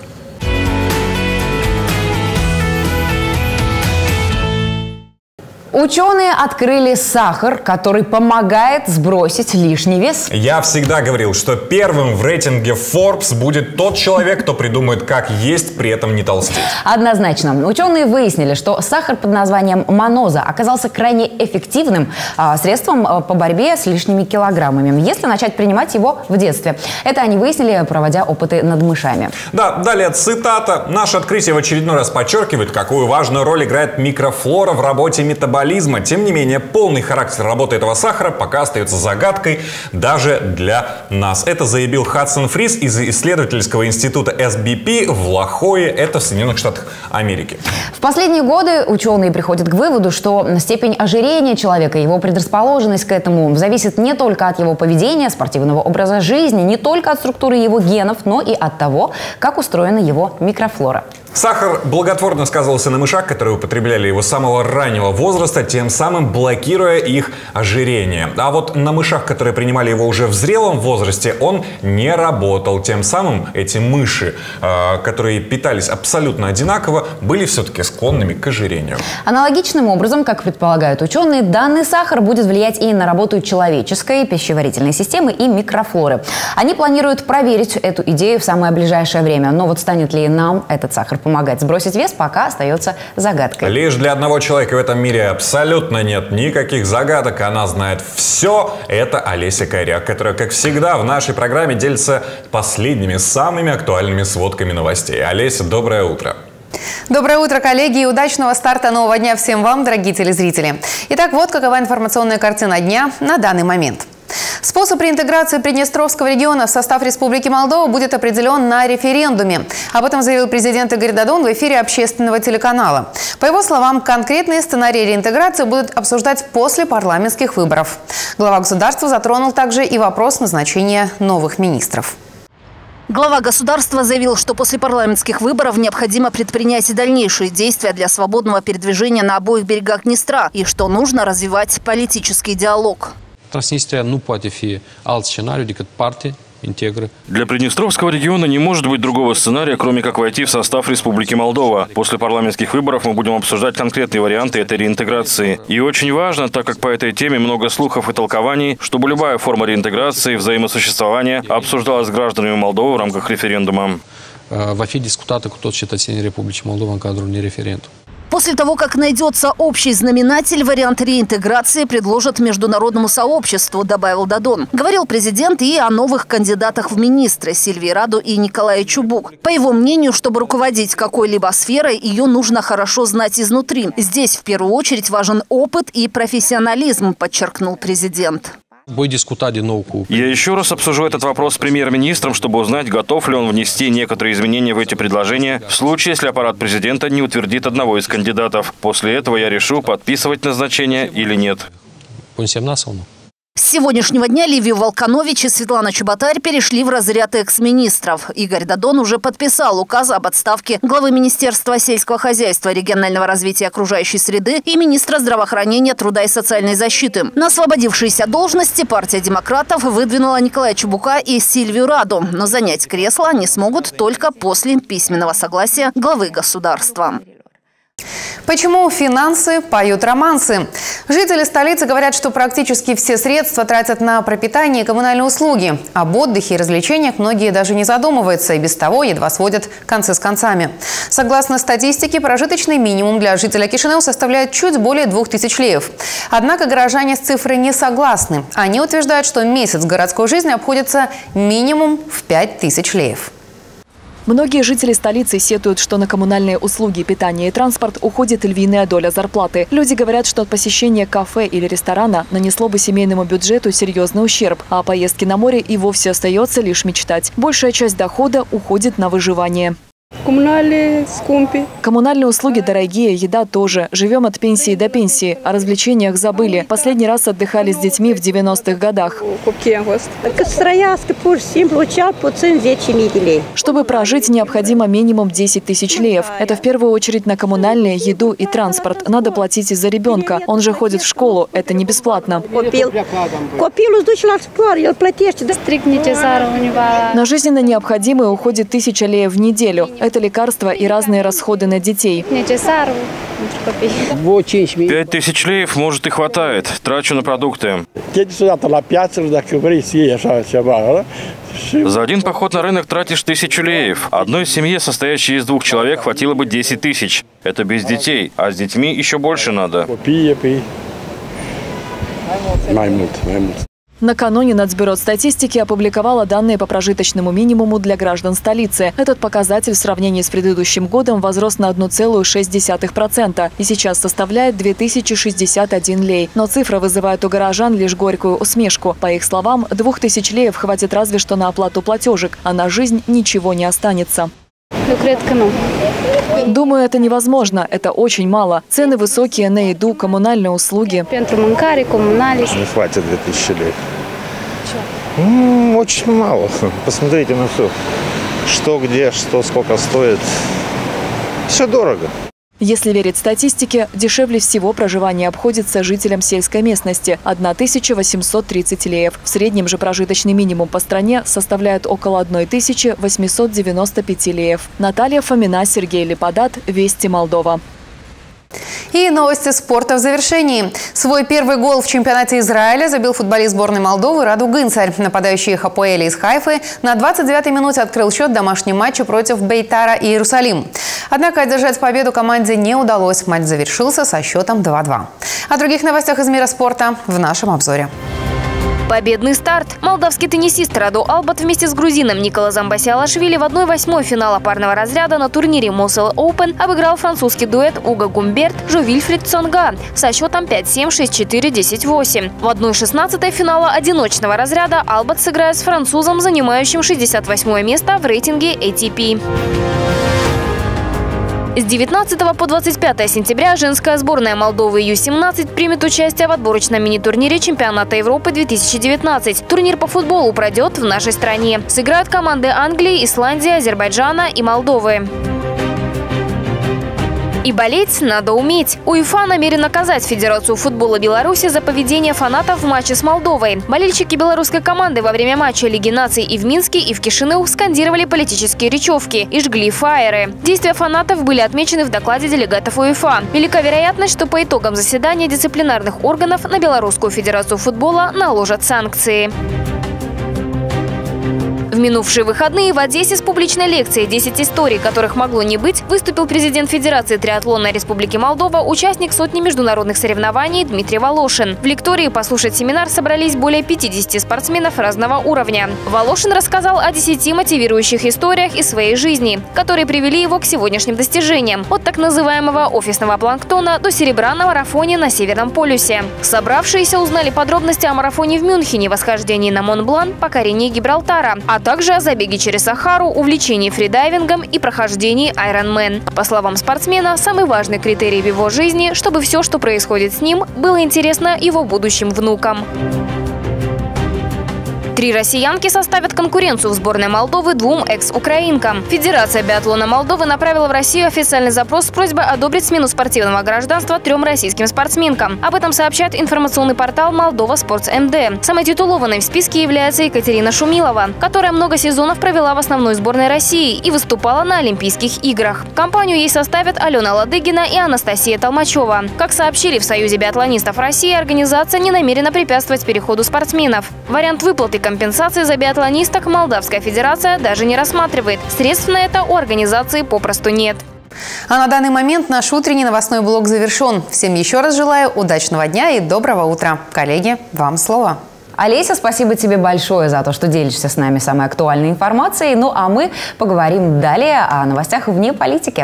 Ученые открыли сахар, который помогает сбросить лишний вес. Я всегда говорил, что первым в рейтинге Forbes будет тот человек, кто придумает, как есть, при этом не толстеть. Однозначно. Ученые выяснили, что сахар под названием маноза оказался крайне эффективным средством по борьбе с лишними килограммами, если начать принимать его в детстве. Это они выяснили, проводя опыты над мышами. Да, далее цитата. Наше открытие в очередной раз подчеркивает, какую важную роль играет микрофлора в работе метаболизма. Тем не менее, полный характер работы этого сахара пока остается загадкой даже для нас. Это заявил Хадсон Фрис из исследовательского института SBP в Ла-Хое, это в Соединенных Штатах Америки. В последние годы ученые приходят к выводу, что степень ожирения человека, его предрасположенность к этому зависит не только от его поведения, спортивного образа жизни, не только от структуры его генов, но и от того, как устроена его микрофлора. Сахар благотворно сказывался на мышах, которые употребляли его с самого раннего возраста, тем самым блокируя их ожирение. А вот на мышах, которые принимали его уже в зрелом возрасте, он не работал. Тем самым эти мыши, которые питались абсолютно одинаково, были все-таки склонными к ожирению. Аналогичным образом, как предполагают ученые, данный сахар будет влиять и на работу человеческой пищеварительной системы и микрофлоры. Они планируют проверить эту идею в самое ближайшее время. Но вот станет ли нам этот сахар помогать сбросить вес, пока остается загадкой. Лишь для одного человека в этом мире абсолютно нет никаких загадок. Она знает все. Это Олеся Коряк, которая, как всегда, в нашей программе делится последними, самыми актуальными сводками новостей. Олеся, доброе утро. Доброе утро, коллеги, и удачного старта нового дня всем вам, дорогие телезрители. Итак, вот какова информационная картина дня на данный момент. Способ реинтеграции Приднестровского региона в состав Республики Молдова будет определен на референдуме. Об этом заявил президент Игорь Додон в эфире общественного телеканала. По его словам, конкретные сценарии реинтеграции будут обсуждать после парламентских выборов. Глава государства затронул также и вопрос назначения новых министров. Глава государства заявил, что после парламентских выборов необходимо предпринять и дальнейшие действия для свободного передвижения на обоих берегах Днестра и что нужно развивать политический диалог. Transnistria nu poate fi alt scenariu decât parte интегры. Для Приднестровского региона не может быть другого сценария, кроме как войти в состав Республики Молдова. После парламентских выборов мы будем обсуждать конкретные варианты этой реинтеграции. И очень важно, так как по этой теме много слухов и толкований, чтобы любая форма реинтеграции и взаимосуществования обсуждалась с гражданами Молдовы в рамках референдума. Va fi discutată cu toți cetățenii Republicii Moldova în cadrul unui referendum. После того, как найдется общий знаменатель, вариант реинтеграции предложат международному сообществу, добавил Додон. Говорил президент и о новых кандидатах в министры Сильвии Раду и Николае Чубук. По его мнению, чтобы руководить какой-либо сферой, ее нужно хорошо знать изнутри. Здесь в первую очередь важен опыт и профессионализм, подчеркнул президент. Я еще раз обсужу этот вопрос с премьер-министром, чтобы узнать, готов ли он внести некоторые изменения в эти предложения в случае, если аппарат президента не утвердит одного из кандидатов. После этого я решу, подписывать назначение или нет. С сегодняшнего дня Ливию Волканович и Светлана Чеботарь перешли в разряд экс-министров. Игорь Додон уже подписал указ об отставке главы Министерства сельского хозяйства, регионального развития окружающей среды и министра здравоохранения, труда и социальной защиты. На освободившиеся должности партия демократов выдвинула Николая Чубука и Сильвию Раду, но занять кресло они смогут только после письменного согласия главы государства. Почему финансы поют романсы? Жители столицы говорят, что практически все средства тратят на пропитание и коммунальные услуги. Об отдыхе и развлечениях многие даже не задумываются, и без того едва сводят концы с концами. Согласно статистике, прожиточный минимум для жителя Кишинева составляет чуть более 2000 леев. Однако горожане с цифрой не согласны. Они утверждают, что месяц городской жизни обходится минимум в 5000 леев. Многие жители столицы сетуют, что на коммунальные услуги, питание и транспорт уходит львиная доля зарплаты. Люди говорят, что от посещения кафе или ресторана нанесло бы семейному бюджету серьезный ущерб, а о поездке на море и вовсе остается лишь мечтать. Большая часть дохода уходит на выживание. Коммунальные услуги дорогие, еда тоже. Живем от пенсии до пенсии. О развлечениях забыли. Последний раз отдыхали с детьми в 90-х годах. Чтобы прожить, необходимо минимум 10 тысяч леев. Это в первую очередь на коммунальные, еду и транспорт. Надо платить и за ребенка. Он же ходит в школу. Это не бесплатно. На жизненно необходимое уходит 1000 леев в неделю. Это лекарства и разные расходы на детей. 5000 леев, может, и хватает. Трачу на продукты. За один поход на рынок тратишь 1000 леев. Одной семье, состоящей из 2 человек, хватило бы 10 тысяч. Это без детей, а с детьми еще больше надо. Накануне Нацбюро статистики опубликовало данные по прожиточному минимуму для граждан столицы. Этот показатель в сравнении с предыдущим годом возрос на 1,6% и сейчас составляет 2061 лей. Но цифра вызывает у горожан лишь горькую усмешку. По их словам, 2000 леев хватит разве что на оплату платежек, а на жизнь ничего не останется. Думаю, это невозможно. Это очень мало. Цены высокие на еду, коммунальные услуги. Не хватит 2000 лей. Очень мало. Посмотрите на все. Что, где, что, сколько стоит. Все дорого. Если верить статистике, дешевле всего проживание обходится жителям сельской местности – 1830 леев. В среднем же прожиточный минимум по стране составляет около 1895 леев. Наталья Фомина, Сергей Леподат, Вести Молдова. И новости спорта в завершении. Свой первый гол в чемпионате Израиля забил футболист сборной Молдовы Раду Гынцарь. Нападающий Хапоэля из Хайфы на 29-й минуте открыл счет в домашнем матче против Бейтара и Иерусалим. Однако одержать победу команде не удалось. Матч завершился со счетом 2-2. О других новостях из мира спорта в нашем обзоре. Победный старт. Молдавский теннисист Раду Албат вместе с грузином Николазом Басиалашвили в 1/8 финала парного разряда на турнире Mosel Open обыграл французский дуэт Уго Гумберт Жо-Вильфрид Цонга со счетом 5-7, 6-4, 10-8. В 1/16 финала одиночного разряда Албат сыграет с французом, занимающим 68 место в рейтинге ATP. С 19 по 25 сентября женская сборная Молдовы Ю-17 примет участие в отборочном мини-турнире чемпионата Европы 2019. Турнир по футболу пройдет в нашей стране. Сыграют команды Англии, Исландии, Азербайджана и Молдовы. И болеть надо уметь. УЕФА намерен наказать Федерацию футбола Беларуси за поведение фанатов в матче с Молдовой. Болельщики белорусской команды во время матча Лиги наций и в Минске, и в Кишинев скандировали политические речевки и жгли фаеры. Действия фанатов были отмечены в докладе делегатов УЕФА. Велика вероятность, что по итогам заседания дисциплинарных органов на Белорусскую Федерацию футбола наложат санкции. В минувшие выходные в Одессе с публичной лекцией «10 историй, которых могло не быть» выступил президент Федерации триатлона Республики Молдова, участник сотни международных соревнований Дмитрий Волошин. В лектории послушать семинар собрались более 50 спортсменов разного уровня. Волошин рассказал о 10 мотивирующих историях из своей жизни, которые привели его к сегодняшним достижениям. От так называемого офисного планктона до серебра на марафоне на Северном полюсе. Собравшиеся узнали подробности о марафоне в Мюнхене, восхождении на Монблан, покорении Гибралтара, а также о забеге через Сахару, увлечении фридайвингом и прохождении Ironman. По словам спортсмена, самый важный критерий в его жизни, чтобы все, что происходит с ним, было интересно его будущим внукам. 3 россиянки составят конкуренцию в сборной Молдовы 2 экс-украинкам. Федерация биатлона Молдовы направила в Россию официальный запрос с просьбой одобрить смену спортивного гражданства 3 российским спортсменкам. Об этом сообщает информационный портал Молдова Спортс МД. Самой титулованной в списке является Екатерина Шумилова, которая много сезонов провела в основной сборной России и выступала на Олимпийских играх. Компанию ей составят Алена Ладыгина и Анастасия Толмачева. Как сообщили в Союзе биатлонистов России, организация не намерена препятствовать переходу спортсменов. Вариант выплаты компенсации за биатлонисток Молдавская Федерация даже не рассматривает. Средств на это у организации попросту нет. А на данный момент наш утренний новостной блок завершен. Всем еще раз желаю удачного дня и доброго утра. Коллеги, вам слово. Олеся, спасибо тебе большое за то, что делишься с нами самой актуальной информацией. Ну а мы поговорим далее о новостях вне политики.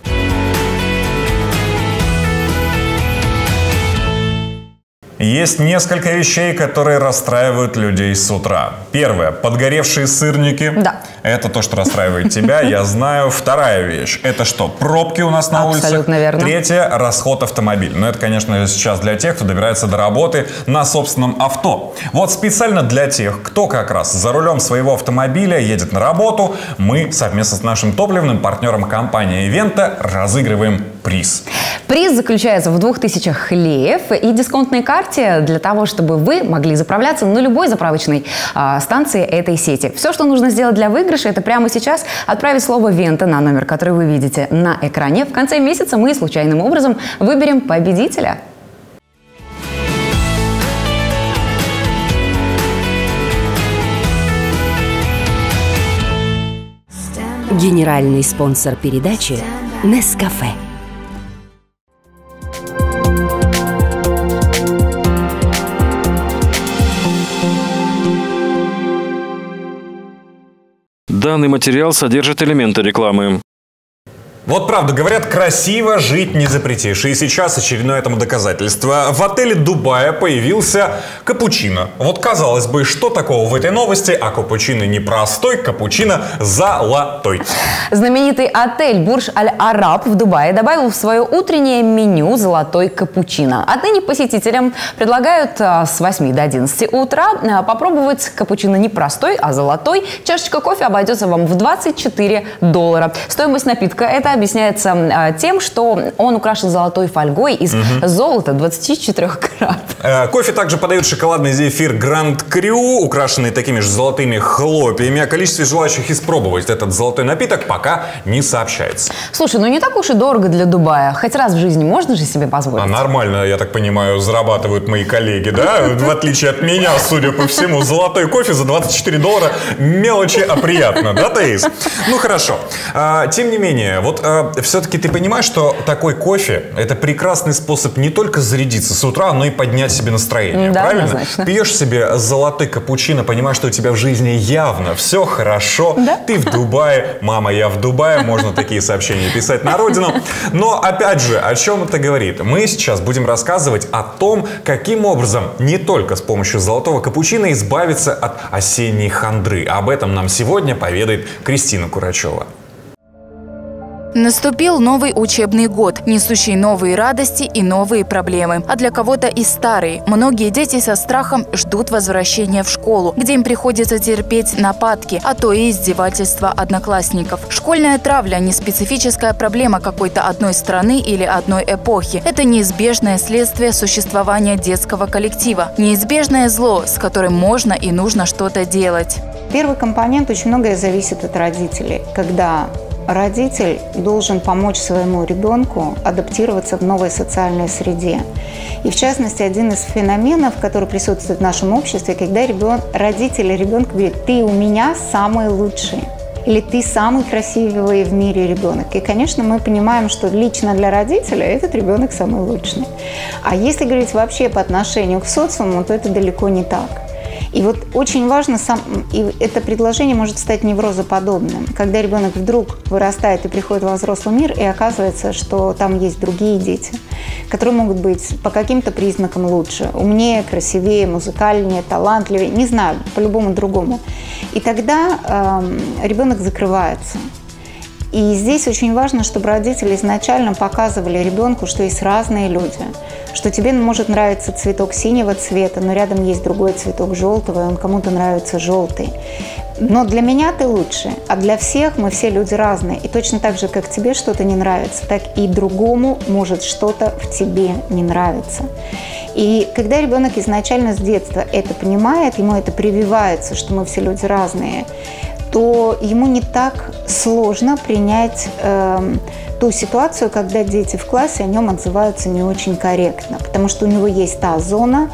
Есть несколько вещей, которые расстраивают людей с утра. Первое. Подгоревшие сырники. Да. Это то, что расстраивает тебя, я знаю. Вторая вещь. Это что? Пробки у нас на улице. Абсолютно верно. Третье. Расход автомобиля. Но это, конечно, сейчас для тех, кто добирается до работы на собственном авто. Вот специально для тех, кто как раз за рулем своего автомобиля едет на работу, мы совместно с нашим топливным партнером компании Ивента разыгрываем приз. Приз заключается в 2000 леев и дисконтной карте для того, чтобы вы могли заправляться на любой заправочной станции этой сети. Все, что нужно сделать для выигрыша, это прямо сейчас отправить слово «Вента» на номер, который вы видите на экране. В конце месяца мы случайным образом выберем победителя. Генеральный спонсор передачи «Нескафе». Данный материал содержит элементы рекламы. Вот правда, говорят, красиво жить не запретишь. И сейчас очередное этому доказательство. В отеле Дубая появился капучино. Вот казалось бы, что такого в этой новости? А капучино не простой, капучино золотой. Знаменитый отель Бурдж-Аль-Араб в Дубае добавил в свое утреннее меню золотой капучино. Отныне посетителям предлагают с 8 до 11 утра попробовать капучино не простой, а золотой. Чашечка кофе обойдется вам в $24. Стоимость напитка — это объясняется тем, что он украшен золотой фольгой из золота 24 карат. Кофе также подают шоколадный зефир Гранд Крю, украшенный такими же золотыми хлопьями. О количестве желающих испробовать этот золотой напиток пока не сообщается. Слушай, ну не так уж и дорого для Дубая. Хоть раз в жизни можно же себе позволить? Нормально, я так понимаю, зарабатывают мои коллеги, да? В отличие от меня, судя по всему, золотой кофе за $24 мелочи, а приятно, да, Таис? Ну хорошо. Тем не менее, вот все-таки ты понимаешь, что такой кофе – это прекрасный способ не только зарядиться с утра, но и поднять себе настроение, да, правильно? однозначно. Пьешь себе золотой капучино, понимаешь, что у тебя в жизни явно все хорошо, да? Ты в Дубае, мама, я в Дубае, можно такие сообщения писать на родину. Но опять же, о чем это говорит? Мы сейчас будем рассказывать о том, каким образом не только с помощью золотого капучино избавиться от осенней хандры. Об этом нам сегодня поведает Кристина Курачева. Наступил новый учебный год, несущий новые радости и новые проблемы. А для кого-то и старые. Многие дети со страхом ждут возвращения в школу, где им приходится терпеть нападки, а то и издевательства одноклассников. Школьная травля – не специфическая проблема какой-то одной страны или одной эпохи. Это неизбежное следствие существования детского коллектива. Неизбежное зло, с которым можно и нужно что-то делать. Первый компонент очень многое зависит от родителей. Когда родитель должен помочь своему ребенку адаптироваться в новой социальной среде. И в частности, один из феноменов, который присутствует в нашем обществе, когда родители ребенка говорит: «Ты у меня самый лучший». Или «ты самый красивый в мире ребенок». И, конечно, мы понимаем, что лично для родителя этот ребенок самый лучший. А если говорить вообще по отношению к социуму, то это далеко не так. И вот очень важно, и это предложение может стать неврозоподобным, когда ребенок вдруг вырастает и приходит во взрослый мир, и оказывается, что там есть другие дети, которые могут быть по каким-то признакам лучше, умнее, красивее, музыкальнее, талантливее, не знаю, по-любому другому. И тогда ребенок закрывается. И здесь очень важно, чтобы родители изначально показывали ребенку, что есть разные люди, что тебе может нравиться цветок синего цвета, но рядом есть другой цветок желтого, и он кому-то нравится желтый. Но для меня ты лучше, а для всех мы все люди разные. И точно так же, как тебе что-то не нравится, так и другому может что-то в тебе не нравиться. И когда ребенок изначально с детства это понимает, ему это прививается, что мы все люди разные, то ему не так сложно принять ту ситуацию, когда дети в классе о нем отзываются не очень корректно, потому что у него есть та зона,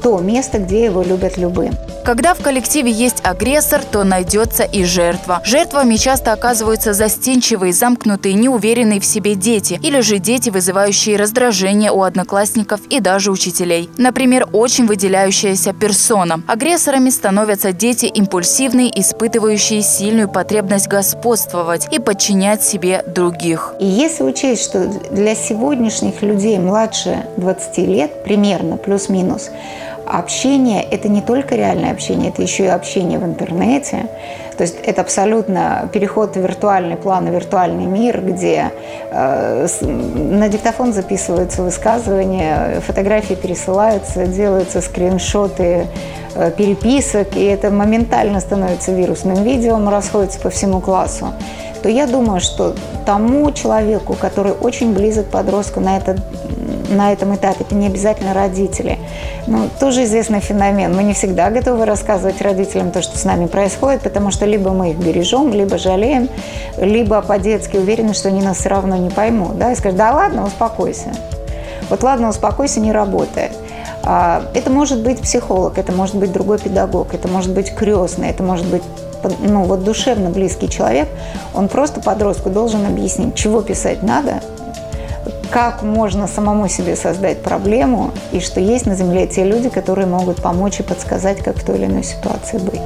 то место, где его любят любым. Когда в коллективе есть агрессор, то найдется и жертва. Жертвами часто оказываются застенчивые, замкнутые, неуверенные в себе дети. Или же дети, вызывающие раздражение у одноклассников и даже учителей. Например, очень выделяющаяся персона. Агрессорами становятся дети импульсивные, испытывающие сильную потребность господствовать и подчинять себе других. И если учесть, что для сегодняшних людей младше 20 лет, примерно, плюс-минус, общение – это не только реальное общение, это еще и общение в интернете. То есть это абсолютно переход в виртуальный план, в виртуальный мир, где на диктофон записываются высказывания, фотографии пересылаются, делаются скриншоты переписок, и это моментально становится вирусным видео, расходится по всему классу. То я думаю, что тому человеку, который очень близок к подростку на этом этапе, это не обязательно родители. Но тоже известный феномен. Мы не всегда готовы рассказывать родителям то, что с нами происходит, потому что либо мы их бережем, либо жалеем, либо по-детски уверены, что они нас все равно не поймут. Да? И скажут: да ладно, успокойся. Вот ладно, успокойся, не работает. Это может быть психолог, это может быть другой педагог, это может быть крестный, это может быть душевно близкий человек. Он просто подростку должен объяснить, чего писать надо, как можно самому себе создать проблему, и что есть на Земле те люди, которые могут помочь и подсказать, как в той или иной ситуации быть.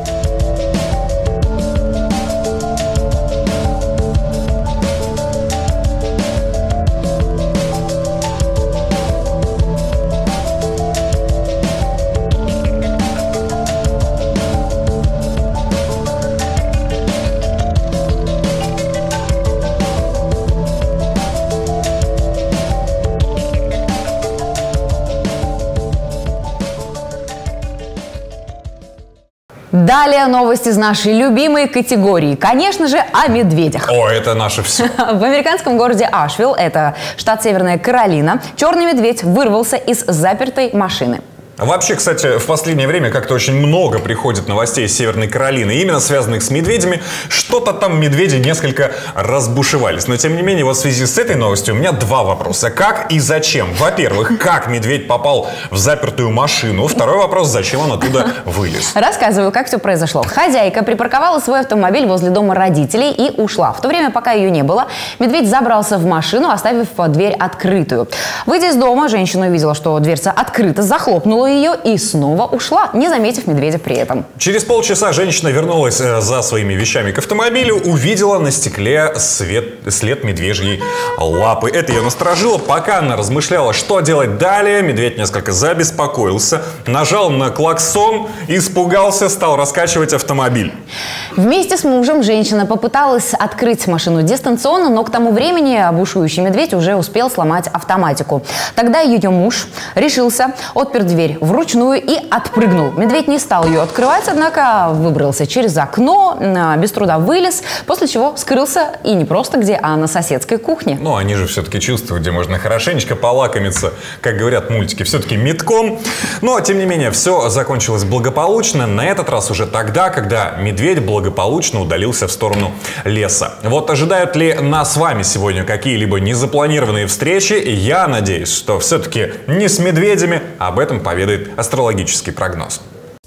Далее новость из нашей любимой категории. Конечно же, о медведях. О, это наше все. В американском городе Ашвилл, это штат Северная Каролина, черный медведь вырвался из запертой машины. Вообще, кстати, в последнее время как-то очень много приходит новостей из Северной Каролины, именно связанных с медведями. Что-то там медведи несколько разбушевались. Но, тем не менее, вот в связи с этой новостью у меня два вопроса. Как и зачем? Во-первых, как медведь попал в запертую машину? Второй вопрос, зачем он оттуда вылез? Рассказываю, как все произошло. Хозяйка припарковала свой автомобиль возле дома родителей и ушла. В то время, пока ее не было, медведь забрался в машину, оставив дверь открытую. Выйдя из дома, женщина увидела, что дверца открыта, захлопнула ее и снова ушла, не заметив медведя при этом. Через полчаса женщина вернулась за своими вещами к автомобилю, увидела на стекле след медвежьей лапы. Это ее насторожило. Пока она размышляла, что делать далее, медведь несколько забеспокоился, нажал на клаксон, испугался, стал раскачивать автомобиль. Вместе с мужем женщина попыталась открыть машину дистанционно, но к тому времени бушующий медведь уже успел сломать автоматику. Тогда ее муж решился, отпер дверь вручную и отпрыгнул. Медведь не стал ее открывать, однако выбрался через окно, без труда вылез, после чего скрылся и не просто где, а на соседской кухне. Ну, они же все-таки чувствуют, где можно хорошенечко полакомиться, как говорят мультики, все-таки метком. Но, тем не менее, все закончилось благополучно. На этот раз уже тогда, когда медведь благополучно удалился в сторону леса. Вот ожидают ли нас с вами сегодня какие-либо незапланированные встречи? Я надеюсь, что все-таки не с медведями. Об этом поведает астрологический прогноз.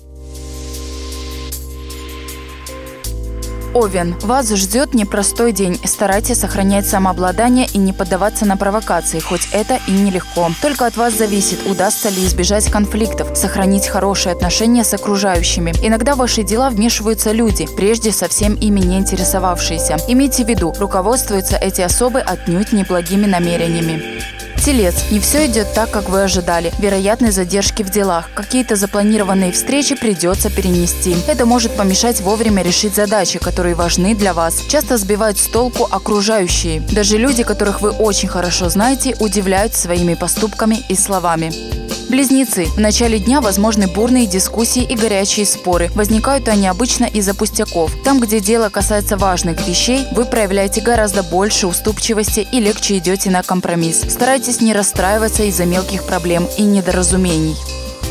Овен. Вас ждет непростой день. Старайтесь сохранять самообладание и не поддаваться на провокации, хоть это и нелегко. Только от вас зависит, удастся ли избежать конфликтов, сохранить хорошие отношения с окружающими. Иногда в ваши дела вмешиваются люди, прежде совсем ими не интересовавшиеся. Имейте в виду, руководствуются эти особы отнюдь неблагими намерениями. Телец. Не все идет так, как вы ожидали. Вероятны задержки в делах. Какие-то запланированные встречи придется перенести. Это может помешать вовремя решить задачи, которые важны для вас. Часто сбивают с толку окружающие. Даже люди, которых вы очень хорошо знаете, удивляют своими поступками и словами. Близнецы. В начале дня возможны бурные дискуссии и горячие споры. Возникают они обычно из-за пустяков. Там, где дело касается важных вещей, вы проявляете гораздо больше уступчивости и легче идете на компромисс. Старайтесь не расстраиваться из-за мелких проблем и недоразумений.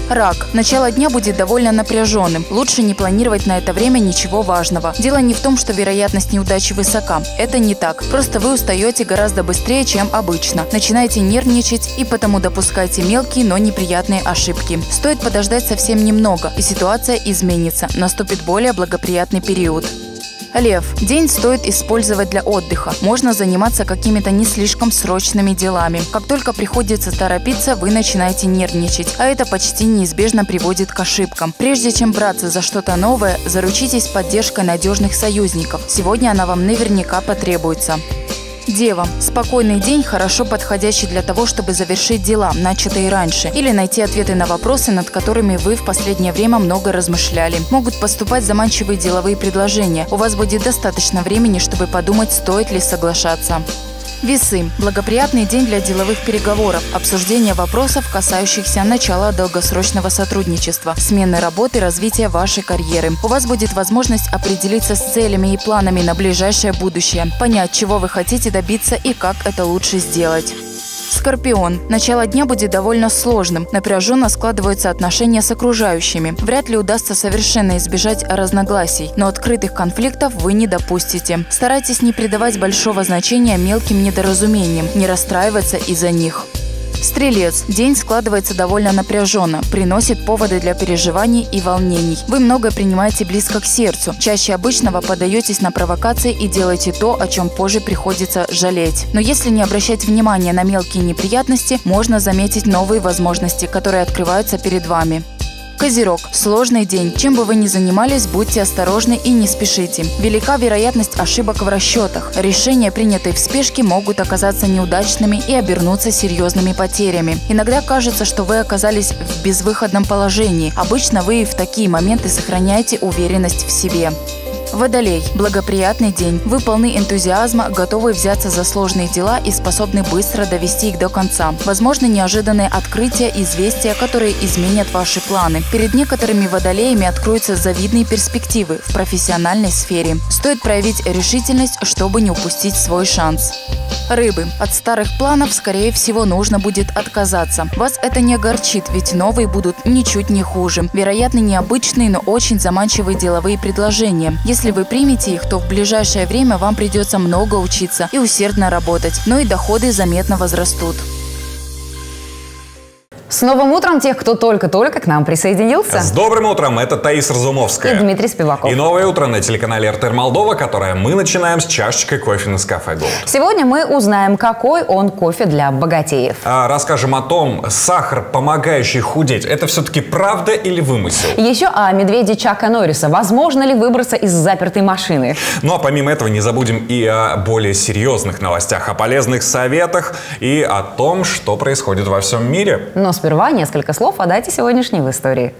Рак. Начало дня будет довольно напряженным. Лучше не планировать на это время ничего важного. Дело не в том, что вероятность неудачи высока. Это не так. Просто вы устаете гораздо быстрее, чем обычно. Начинаете нервничать и потому допускаете мелкие, но неприятные ошибки. Стоит подождать совсем немного, и ситуация изменится. Наступит более благоприятный период. Лев. День стоит использовать для отдыха. Можно заниматься какими-то не слишком срочными делами. Как только приходится торопиться, вы начинаете нервничать, а это почти неизбежно приводит к ошибкам. Прежде чем браться за что-то новое, заручитесь поддержкой надежных союзников. Сегодня она вам наверняка потребуется. Дева. Спокойный день хорошо подходящий для того, чтобы завершить дела, начатые раньше, или найти ответы на вопросы, над которыми вы в последнее время много размышляли. Могут поступать заманчивые деловые предложения. У вас будет достаточно времени, чтобы подумать, стоит ли соглашаться. Весы. Благоприятный день для деловых переговоров, обсуждения вопросов, касающихся начала долгосрочного сотрудничества, смены работы, развития вашей карьеры. У вас будет возможность определиться с целями и планами на ближайшее будущее, понять, чего вы хотите добиться и как это лучше сделать. Скорпион. Начало дня будет довольно сложным. Напряженно складываются отношения с окружающими. Вряд ли удастся совершенно избежать разногласий, но открытых конфликтов вы не допустите. Старайтесь не придавать большого значения мелким недоразумениям, не расстраиваться из-за них. Стрелец. День складывается довольно напряженно, приносит поводы для переживаний и волнений. Вы многое принимаете близко к сердцу. Чаще обычного подаетесь на провокации и делаете то, о чем позже приходится жалеть. Но если не обращать внимания на мелкие неприятности, можно заметить новые возможности, которые открываются перед вами. Козерог. Сложный день. Чем бы вы ни занимались, будьте осторожны и не спешите. Велика вероятность ошибок в расчетах. Решения, принятые в спешке, могут оказаться неудачными и обернуться серьезными потерями. Иногда кажется, что вы оказались в безвыходном положении. Обычно вы в такие моменты сохраняете уверенность в себе. Водолей. Благоприятный день. Вы полны энтузиазма, готовы взяться за сложные дела и способны быстро довести их до конца. Возможны неожиданные открытия, известия, которые изменят ваши планы. Перед некоторыми водолеями откроются завидные перспективы в профессиональной сфере. Стоит проявить решительность, чтобы не упустить свой шанс. Рыбы. От старых планов, скорее всего, нужно будет отказаться. Вас это не огорчит, ведь новые будут ничуть не хуже. Вероятно, необычные, но очень заманчивые деловые предложения. Если вы примете их, то в ближайшее время вам придется много учиться и усердно работать, но и доходы заметно возрастут. С новым утром тех, кто только-только к нам присоединился. С добрым утром! Это Таис Разумовская. И Дмитрий Спиваков. И новое утро на телеканале РТР Молдова, которое мы начинаем с чашечкой кофе Nescafe Gold. Сегодня мы узнаем, какой он кофе для богатеев. Расскажем о том, сахар, помогающий худеть, это все-таки правда или вымысел? Еще о медведе Чака Норриса. Возможно ли выбраться из запертой машины? Ну а помимо этого не забудем и о более серьезных новостях, о полезных советах и о том, что происходит во всем мире. Но сперва несколько слов о дате сегодняшней в истории.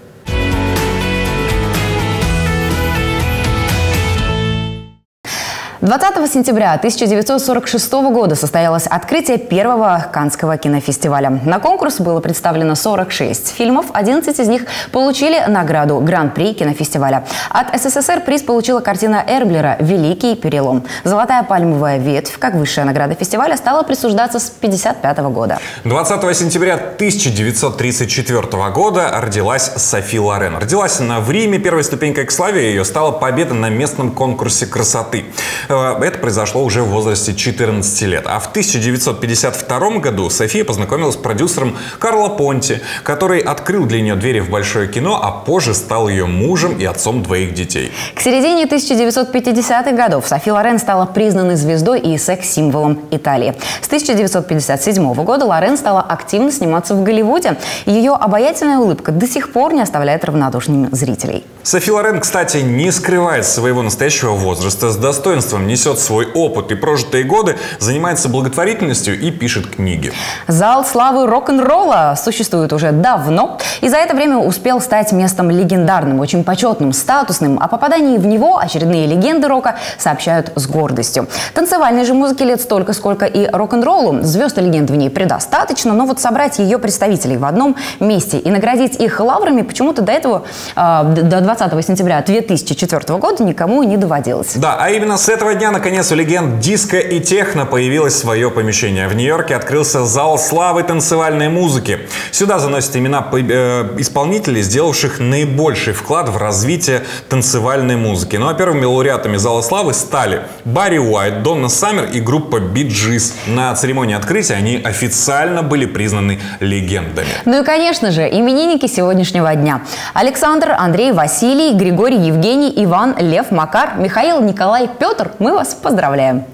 20 сентября 1946 года состоялось открытие первого Каннского кинофестиваля. На конкурс было представлено 46 фильмов, 11 из них получили награду Гран-при кинофестиваля. От СССР приз получила картина Эрблера «Великий перелом». Золотая пальмовая ветвь, как высшая награда фестиваля, стала присуждаться с 1955 года. 20 сентября 1934 года родилась Софи Лорен. Родилась она в Риме. Первой ступенькой к славе ее стала победа на местном конкурсе красоты. Это произошло уже в возрасте 14 лет. А в 1952 году София познакомилась с продюсером Карло Понти, который открыл для нее двери в большое кино, а позже стал ее мужем и отцом двоих детей. К середине 1950-х годов Софи Лорен стала признанной звездой и секс-символом Италии. С 1957 года Лорен стала активно сниматься в Голливуде. Ее обаятельная улыбка до сих пор не оставляет равнодушными зрителей. Софи Лорен, кстати, не скрывает своего настоящего возраста, с достоинством несет свой опыт и прожитые годы, занимается благотворительностью и пишет книги. Зал славы рок-н-ролла существует уже давно и за это время успел стать местом легендарным, очень почетным, статусным. О попадании в него очередные легенды рока сообщают с гордостью. Танцевальной же музыки лет столько, сколько и рок-н-роллу. Звезд и легенд в ней предостаточно, но вот собрать ее представителей в одном месте и наградить их лаврами почему-то до этого, до 20 сентября 2004 года никому не доводилось. Да, а именно с этого этого дня, наконец, у легенд диско и техно появилось свое помещение. В Нью-Йорке открылся зал славы танцевальной музыки. Сюда заносят имена исполнителей, сделавших наибольший вклад в развитие танцевальной музыки. Ну а первыми лауреатами зала славы стали Барри Уайт, Донна Саммер и группа Bee Gees. На церемонии открытия они официально были признаны легендами. Ну и, конечно же, именинники сегодняшнего дня. Александр, Андрей, Василий, Григорий, Евгений, Иван, Лев, Макар, Михаил, Николай, Петр. Мы вас поздравляем!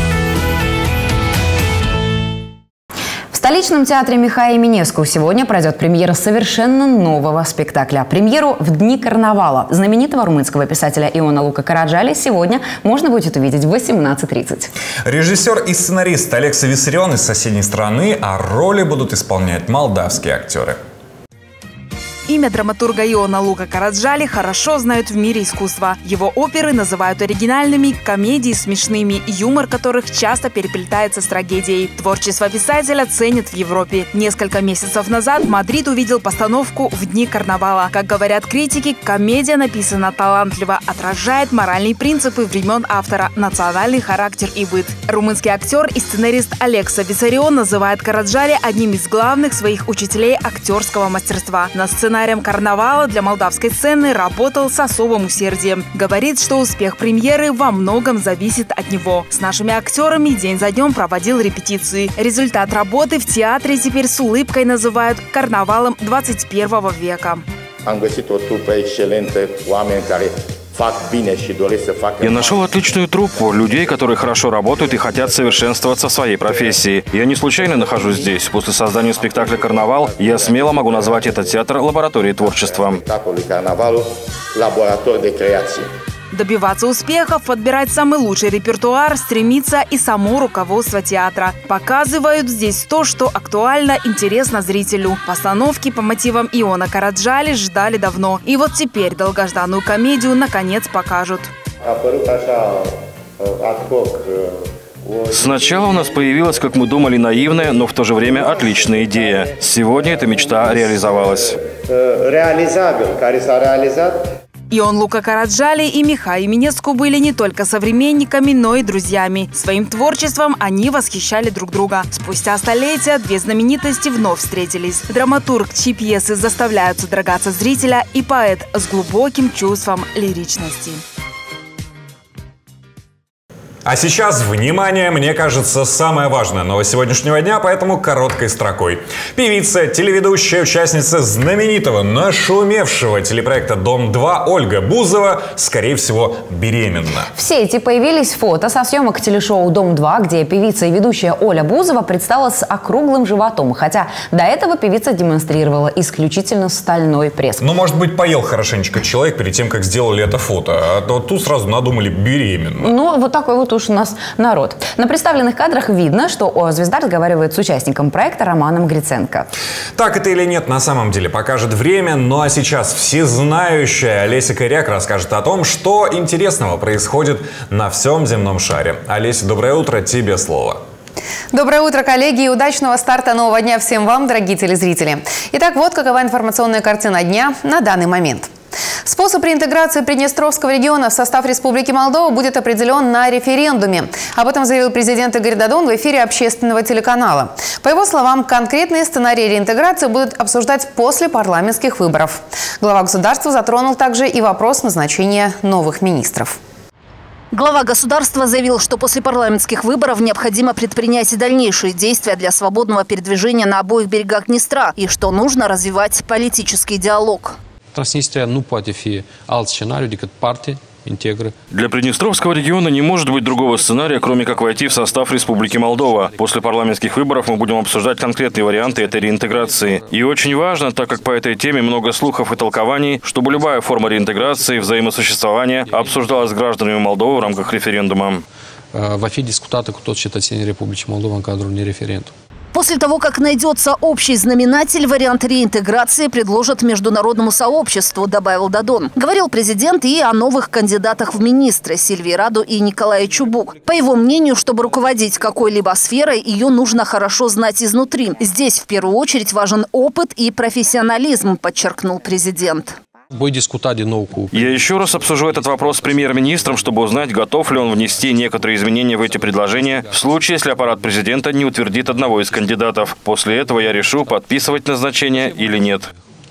В столичном театре Михая Минеску сегодня пройдет премьера совершенно нового спектакля. Премьеру в дни карнавала знаменитого румынского писателя Иона Лука Караджали сегодня можно будет увидеть в 18:30. Режиссер и сценарист Алекса Виссарион из соседней страны, а роли будут исполнять молдавские актеры. Имя драматурга Иона Лука Караджали хорошо знают в мире искусства. Его оперы называют оригинальными, комедии смешными, юмор которых часто переплетается с трагедией. Творчество писателя ценят в Европе. Несколько месяцев назад Мадрид увидел постановку «В дни карнавала». Как говорят критики, комедия написана талантливо, отражает моральные принципы времен автора, национальный характер и быт. Румынский актер и сценарист Алекса Виссарион называет Караджали одним из главных своих учителей актерского мастерства. На сценарием карнавала для молдавской сцены работал с особым усердием. Говорит, что успех премьеры во многом зависит от него. С нашими актерами день за днем проводил репетиции. Результат работы в театре теперь с улыбкой называют карнавалом 21 века. Я нашел отличную труппу, людей, которые хорошо работают и хотят совершенствоваться в своей профессии. Я не случайно нахожусь здесь. После создания спектакля «Карнавал» я смело могу назвать этот театр лабораторией творчества. Добиваться успехов, подбирать самый лучший репертуар стремится и само руководство театра. Показывают здесь то, что актуально, интересно зрителю. Постановки по мотивам Иона Караджали ждали давно. И вот теперь долгожданную комедию наконец покажут. Сначала у нас появилась, как мы думали, наивная, но в то же время отличная идея. Сегодня эта мечта реализовалась. Ион Лука Караджали и Михай Минеску были не только современниками, но и друзьями. Своим творчеством они восхищали друг друга. Спустя столетия две знаменитости вновь встретились. Драматург, чьи пьесы заставляют содрогаться зрителя, и поэт с глубоким чувством лиричности. А сейчас, внимание, мне кажется, самая важная новость сегодняшнего дня, поэтому короткой строкой. Певица, телеведущая, участница знаменитого, нашумевшего телепроекта «Дом-2» Ольга Бузова, скорее всего, беременна. В сети появились фото со съемок телешоу «Дом-2», где певица и ведущая Оля Бузова предстала с округлым животом, хотя до этого певица демонстрировала исключительно стальной пресс. Ну, может быть, поел хорошенечко человек перед тем, как сделали это фото, а то тут сразу надумали беременна. Ну, вот такой вот уж у нас народ. На представленных кадрах видно, что звезда разговаривает с участником проекта Романом Гриценко. Так это или нет, на самом деле покажет время. Ну а сейчас всезнающая Олеся Коряк расскажет о том, что интересного происходит на всем земном шаре. Олеся, доброе утро, тебе слово. Доброе утро, коллеги, и удачного старта нового дня всем вам, дорогие телезрители. Итак, вот какова информационная картина дня на данный момент. Способ реинтеграции Приднестровского региона в состав Республики Молдова будет определен на референдуме. Об этом заявил президент Игорь Додон в эфире общественного телеканала. По его словам, конкретные сценарии реинтеграции будут обсуждать после парламентских выборов. Глава государства затронул также и вопрос назначения новых министров. Глава государства заявил, что после парламентских выборов необходимо предпринять и дальнейшие действия для свободного передвижения на обоих берегах Днестра и что нужно развивать политический диалог. Transnistria nu poate fi alt scenariu decât parte интегры. Для Приднестровского региона не может быть другого сценария, кроме как войти в состав Республики Молдова. После парламентских выборов мы будем обсуждать конкретные варианты этой реинтеграции. И очень важно, так как по этой теме много слухов и толкований, чтобы любая форма реинтеграции, взаимосуществования обсуждалась с гражданами Молдовы в рамках референдума. Va fi discutată cu toți cetățenii Republicii Moldova în cadrul unui referendum. После того, как найдется общий знаменатель, вариант реинтеграции предложат международному сообществу, добавил Додон. Говорил президент и о новых кандидатах в министры Сильвии Раду и Николае Чубук. По его мнению, чтобы руководить какой-либо сферой, ее нужно хорошо знать изнутри. Здесь в первую очередь важен опыт и профессионализм, подчеркнул президент. Я еще раз обсужу этот вопрос с премьер-министром, чтобы узнать, готов ли он внести некоторые изменения в эти предложения в случае, если аппарат президента не утвердит одного из кандидатов. После этого я решу, подписывать назначение или нет.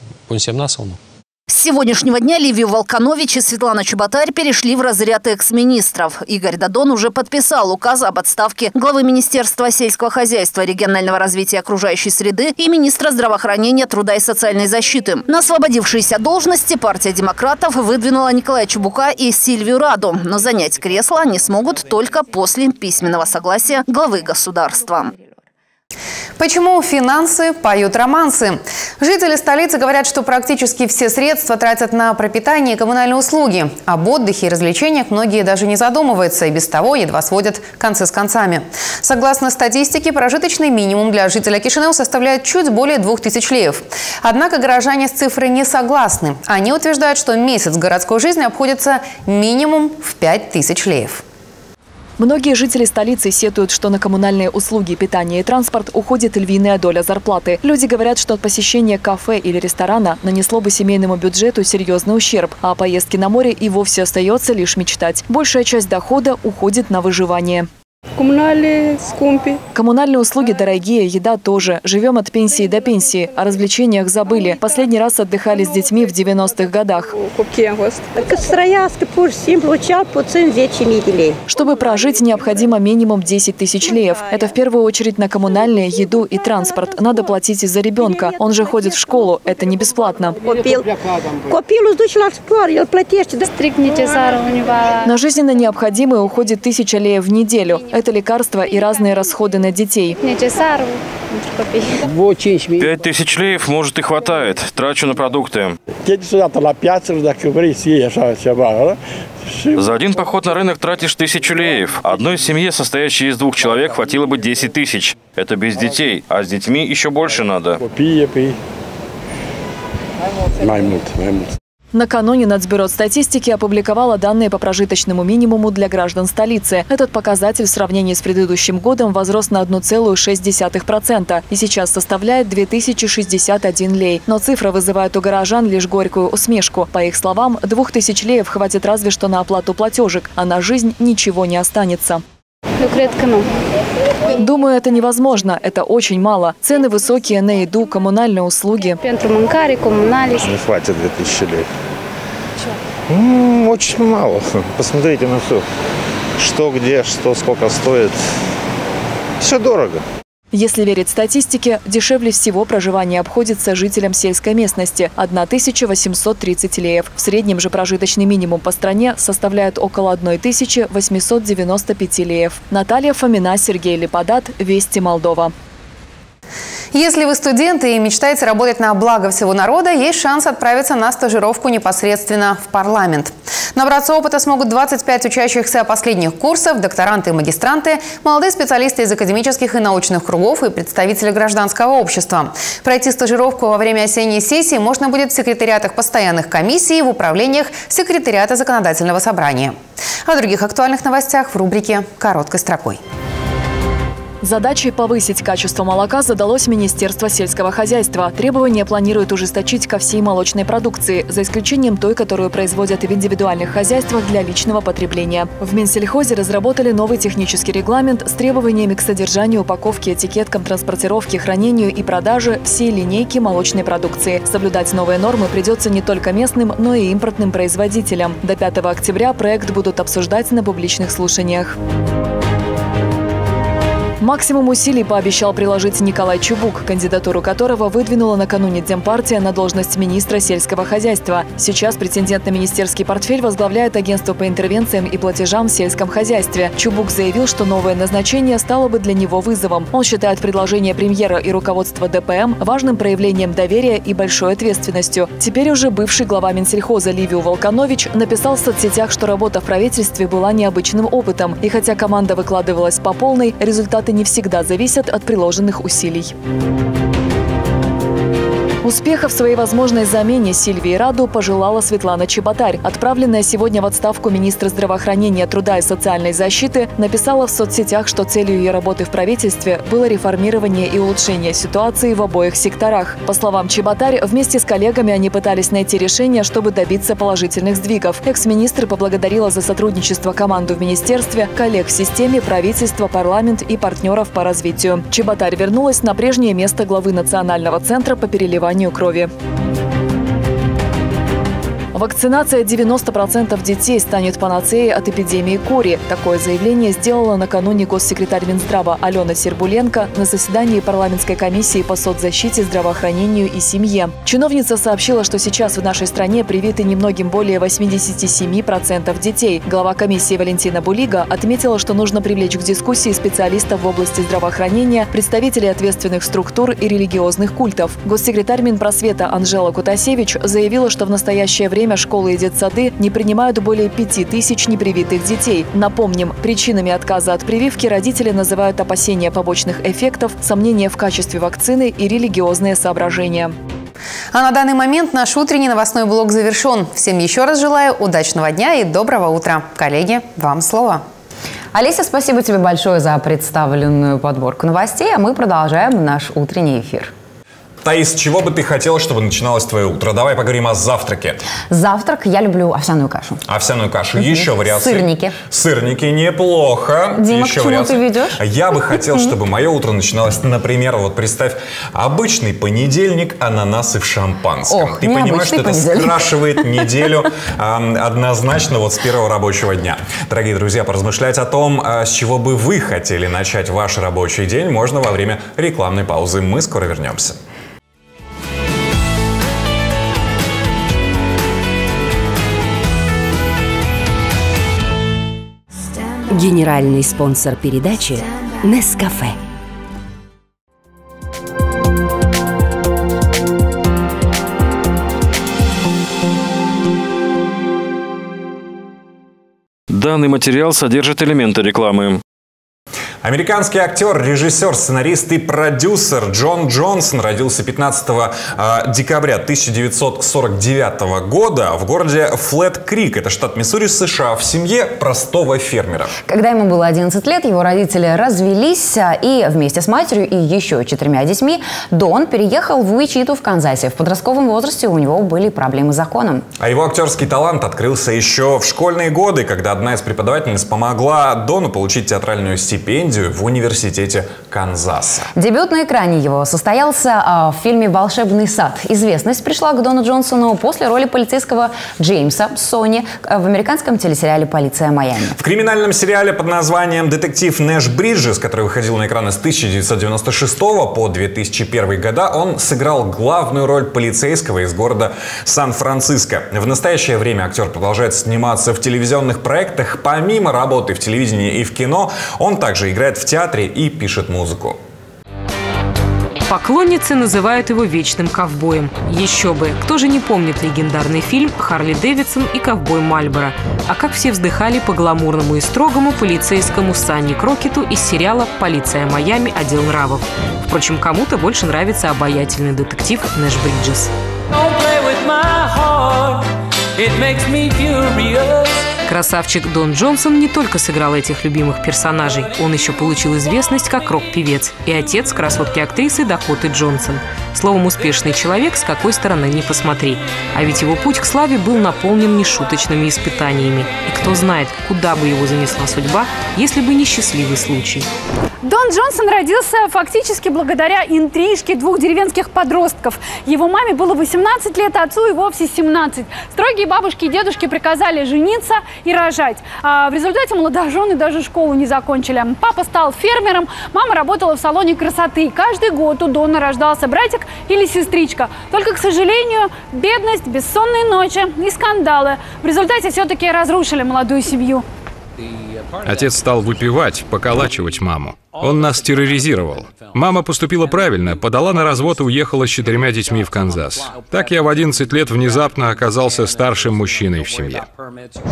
С сегодняшнего дня Ливию Волканович и Светлана Чеботарь перешли в разряд экс-министров. Игорь Додон уже подписал указ об отставке главы Министерства сельского хозяйства, регионального развития окружающей среды и министра здравоохранения, труда и социальной защиты. На освободившиеся должности партия демократов выдвинула Николая Чубука и Сильвию Раду, но занять кресло они смогут только после письменного согласия главы государства. Почему финансы поют романсы? Жители столицы говорят, что практически все средства тратят на пропитание и коммунальные услуги. Об отдыхе и развлечениях многие даже не задумываются, и без того едва сводят концы с концами. Согласно статистике, прожиточный минимум для жителя Кишинева составляет чуть более 2000 леев. Однако горожане с цифрой не согласны. Они утверждают, что месяц городской жизни обходится минимум в 5000 леев. Многие жители столицы сетуют, что на коммунальные услуги, питание и транспорт уходит львиная доля зарплаты. Люди говорят, что от посещения кафе или ресторана нанесло бы семейному бюджету серьезный ущерб, а о поездке на море и вовсе остается лишь мечтать. Большая часть дохода уходит на выживание. Коммунальные услуги дорогие, еда тоже. Живем от пенсии до пенсии. О развлечениях забыли. Последний раз отдыхали с детьми в 90-х годах. Чтобы прожить, необходимо минимум 10 000 леев. Это в первую очередь на коммунальные, еду и транспорт. Надо платить и за ребенка. Он же ходит в школу. Это не бесплатно. На жизненно необходимое уходит 1000 леев в неделю. Это лекарства и разные расходы на детей. 5000 леев, может, и хватает. Трачу на продукты. За один поход на рынок тратишь 1000 леев. Одной семье, состоящей из 2 человек, хватило бы 10 000. Это без детей, а с детьми еще больше надо. Накануне Нацбюро статистики опубликовало данные по прожиточному минимуму для граждан столицы. Этот показатель в сравнении с предыдущим годом возрос на 1,6% и сейчас составляет 2061 лей. Но цифра вызывает у горожан лишь горькую усмешку. По их словам, 2000 леев хватит разве что на оплату платежек, а на жизнь ничего не останется. Думаю, это невозможно. Это очень мало. Цены высокие на еду, коммунальные услуги. Не хватит 2000 лей. Очень мало. Посмотрите на все. Что, где, что, сколько стоит. Все дорого. Если верить статистике, дешевле всего проживание обходится жителям сельской местности – 1830 леев. В среднем же прожиточный минимум по стране составляет около 1895 леев. Наталья Фомина, Сергей Липодат, Вести Молдова. Если вы студенты и мечтаете работать на благо всего народа, есть шанс отправиться на стажировку непосредственно в парламент. Набраться опыта смогут 25 учащихся последних курсов, докторанты и магистранты, молодые специалисты из академических и научных кругов и представители гражданского общества. Пройти стажировку во время осенней сессии можно будет в секретариатах постоянных комиссий и в управлениях секретариата законодательного собрания. О других актуальных новостях в рубрике «Короткой строкой». Задачей повысить качество молока задалось Министерство сельского хозяйства. Требования планируют ужесточить ко всей молочной продукции, за исключением той, которую производят в индивидуальных хозяйствах для личного потребления. В Минсельхозе разработали новый технический регламент с требованиями к содержанию, упаковке, этикеткам, транспортировке, хранению и продаже всей линейки молочной продукции. Соблюдать новые нормы придется не только местным, но и импортным производителям. До 5 октября проект будут обсуждать на публичных слушаниях. Максимум усилий пообещал приложить Николай Чубук, кандидатуру которого выдвинула накануне Демпартия на должность министра сельского хозяйства. Сейчас претендент на министерский портфель возглавляет агентство по интервенциям и платежам в сельском хозяйстве. Чубук заявил, что новое назначение стало бы для него вызовом. Он считает предложение премьера и руководства ДПМ важным проявлением доверия и большой ответственностью. Теперь уже бывший глава Минсельхоза Ливию Волканович написал в соцсетях, что работа в правительстве была необычным опытом. И хотя команда выкладывалась по полной, результаты не всегда зависят от приложенных усилий. Успехов своей возможной замене Сильвии Раду пожелала Светлана Чеботарь. Отправленная сегодня в отставку министра здравоохранения, труда и социальной защиты написала в соцсетях, что целью ее работы в правительстве было реформирование и улучшение ситуации в обоих секторах. По словам Чеботарь, вместе с коллегами они пытались найти решение, чтобы добиться положительных сдвигов. Экс-министр поблагодарила за сотрудничество команду в министерстве, коллег в системе, правительства, парламент и партнеров по развитию. Чеботарь вернулась на прежнее место главы Национального центра по переливанию крови. Вакцинация 90% детей станет панацеей от эпидемии кори. Такое заявление сделала накануне госсекретарь Минздрава Алена Сербуленко на заседании парламентской комиссии по соцзащите, здравоохранению и семье. Чиновница сообщила, что сейчас в нашей стране привиты немногим более 87% детей. Глава комиссии Валентина Булига отметила, что нужно привлечь к дискуссии специалистов в области здравоохранения, представителей ответственных структур и религиозных культов. Госсекретарь Минпросвета Анжела Кутасевич заявила, что в настоящее время школы и детсады не принимают более 5000 непривитых детей. Напомним, причинами отказа от прививки родители называют опасения побочных эффектов, сомнения в качестве вакцины и религиозные соображения. А на данный момент наш утренний новостной блок завершен. Всем еще раз желаю удачного дня и доброго утра. Коллеги, вам слово. Олеся, спасибо тебе большое за представленную подборку новостей, а мы продолжаем наш утренний эфир. Таис, с чего бы ты хотела, чтобы начиналось твое утро? Давай поговорим о завтраке. Завтрак я люблю овсяную кашу. Овсяную кашу. Еще вариации. Сырники. Сырники неплохо. Дима, еще к чему ты ведешь? Я бы хотел, чтобы мое утро начиналось, например, вот представь, обычный понедельник, ананасы в шампанском. Ох, ты понимаешь, что это понедельник. скрашивает неделю однозначно вот с первого рабочего дня. Дорогие друзья, поразмышлять о том, с чего бы вы хотели начать ваш рабочий день, можно во время рекламной паузы. Мы скоро вернемся. Генеральный спонсор передачи «Нескафе». Данный материал содержит элементы рекламы. Американский актер, режиссер, сценарист и продюсер Джон Джонсон родился 15 декабря 1949 года в городе Флэт-Крик, это штат Миссури, США, в семье простого фермера. Когда ему было 11 лет, его родители развелись, и вместе с матерью и еще 4 детьми Дон переехал в Уичиту в Канзасе. В подростковом возрасте у него были проблемы с законом. А его актерский талант открылся еще в школьные годы, когда одна из преподавательниц помогла Дону получить театральную стипендию в университете Канзаса. Дебют на экране его состоялся в фильме «Волшебный сад». Известность пришла к Дону Джонсону после роли полицейского Джеймса Сони в американском телесериале «Полиция Майами». В криминальном сериале под названием «Детектив Нэш Бриджес», который выходил на экраны с 1996 по 2001 года, он сыграл главную роль полицейского из города Сан-Франциско. В настоящее время актер продолжает сниматься в телевизионных проектах. Помимо работы в телевидении и в кино, он также играет в театре и пишет музыку. Поклонницы называют его вечным ковбоем. Еще бы, кто же не помнит легендарный фильм «Харли Дэвидсон и ковбой Мальборо». А как все вздыхали по гламурному и строгому полицейскому Санни Крокету из сериала «Полиция Майами. Отдел нравов». Впрочем, кому-то больше нравится обаятельный детектив Нэш Бриджес. Красавчик Дон Джонсон не только сыграл этих любимых персонажей, он еще получил известность как рок-певец и отец красотки-актрисы Дакоты Джонсон. Словом, успешный человек, с какой стороны ни посмотри. А ведь его путь к славе был наполнен нешуточными испытаниями. И кто знает, куда бы его занесла судьба, если бы не счастливый случай. Дон Джонсон родился фактически благодаря интрижке двух деревенских подростков. Его маме было 18 лет, а отцу и вовсе 17. Строгие бабушки и дедушки приказали жениться и рожать. А в результате молодожены даже школу не закончили. Папа стал фермером, мама работала в салоне красоты. Каждый год у Дона рождался братик или сестричка. Только, к сожалению, бедность, бессонные ночи и скандалы в результате все-таки разрушили молодую семью. Отец стал выпивать, поколачивать маму. Он нас терроризировал. Мама поступила правильно, подала на развод и уехала с 4 детьми в Канзас. Так я в 11 лет внезапно оказался старшим мужчиной в семье.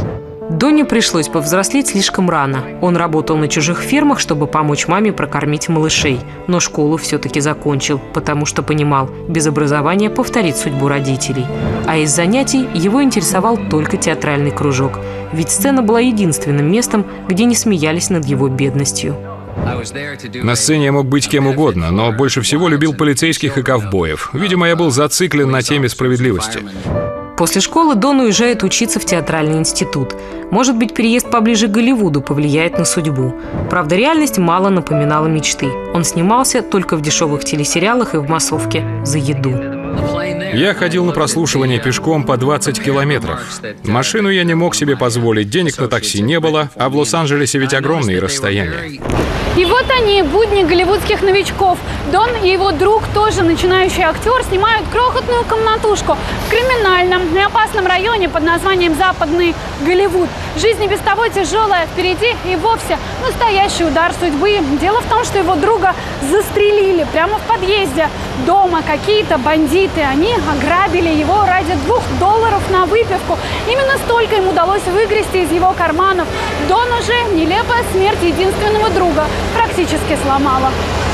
Доне пришлось повзрослеть слишком рано. Он работал на чужих фермах, чтобы помочь маме прокормить малышей. Но школу все-таки закончил, потому что понимал, без образования повторит судьбу родителей. А из занятий его интересовал только театральный кружок. Ведь сцена была единственным местом, где не смеялись над его бедностью. На сцене я мог быть кем угодно, но больше всего любил полицейских и ковбоев. Видимо, я был зациклен на теме справедливости. После школы Дон уезжает учиться в театральный институт. Может быть, переезд поближе к Голливуду повлияет на судьбу. Правда, реальность мало напоминала мечты. Он снимался только в дешевых телесериалах и в массовке за еду. Я ходил на прослушивание пешком по 20 километров. Машину я не мог себе позволить, денег на такси не было, а в Лос-Анджелесе ведь огромные расстояния. И вот они, будни голливудских новичков. Дон и его друг, тоже начинающий актер, снимают крохотную комнатушку в криминальном и опасном районе под названием Западный Голливуд. Жизнь и без того тяжелая, впереди и вовсе настоящий удар судьбы. Дело в том, что его друга застрелили прямо в подъезде дома. Какие-то бандиты, они ограбили его ради $2 на выпивку. Именно столько им удалось выгрести из его карманов. Дон уже нелепая смерть единственного друга практически сломала.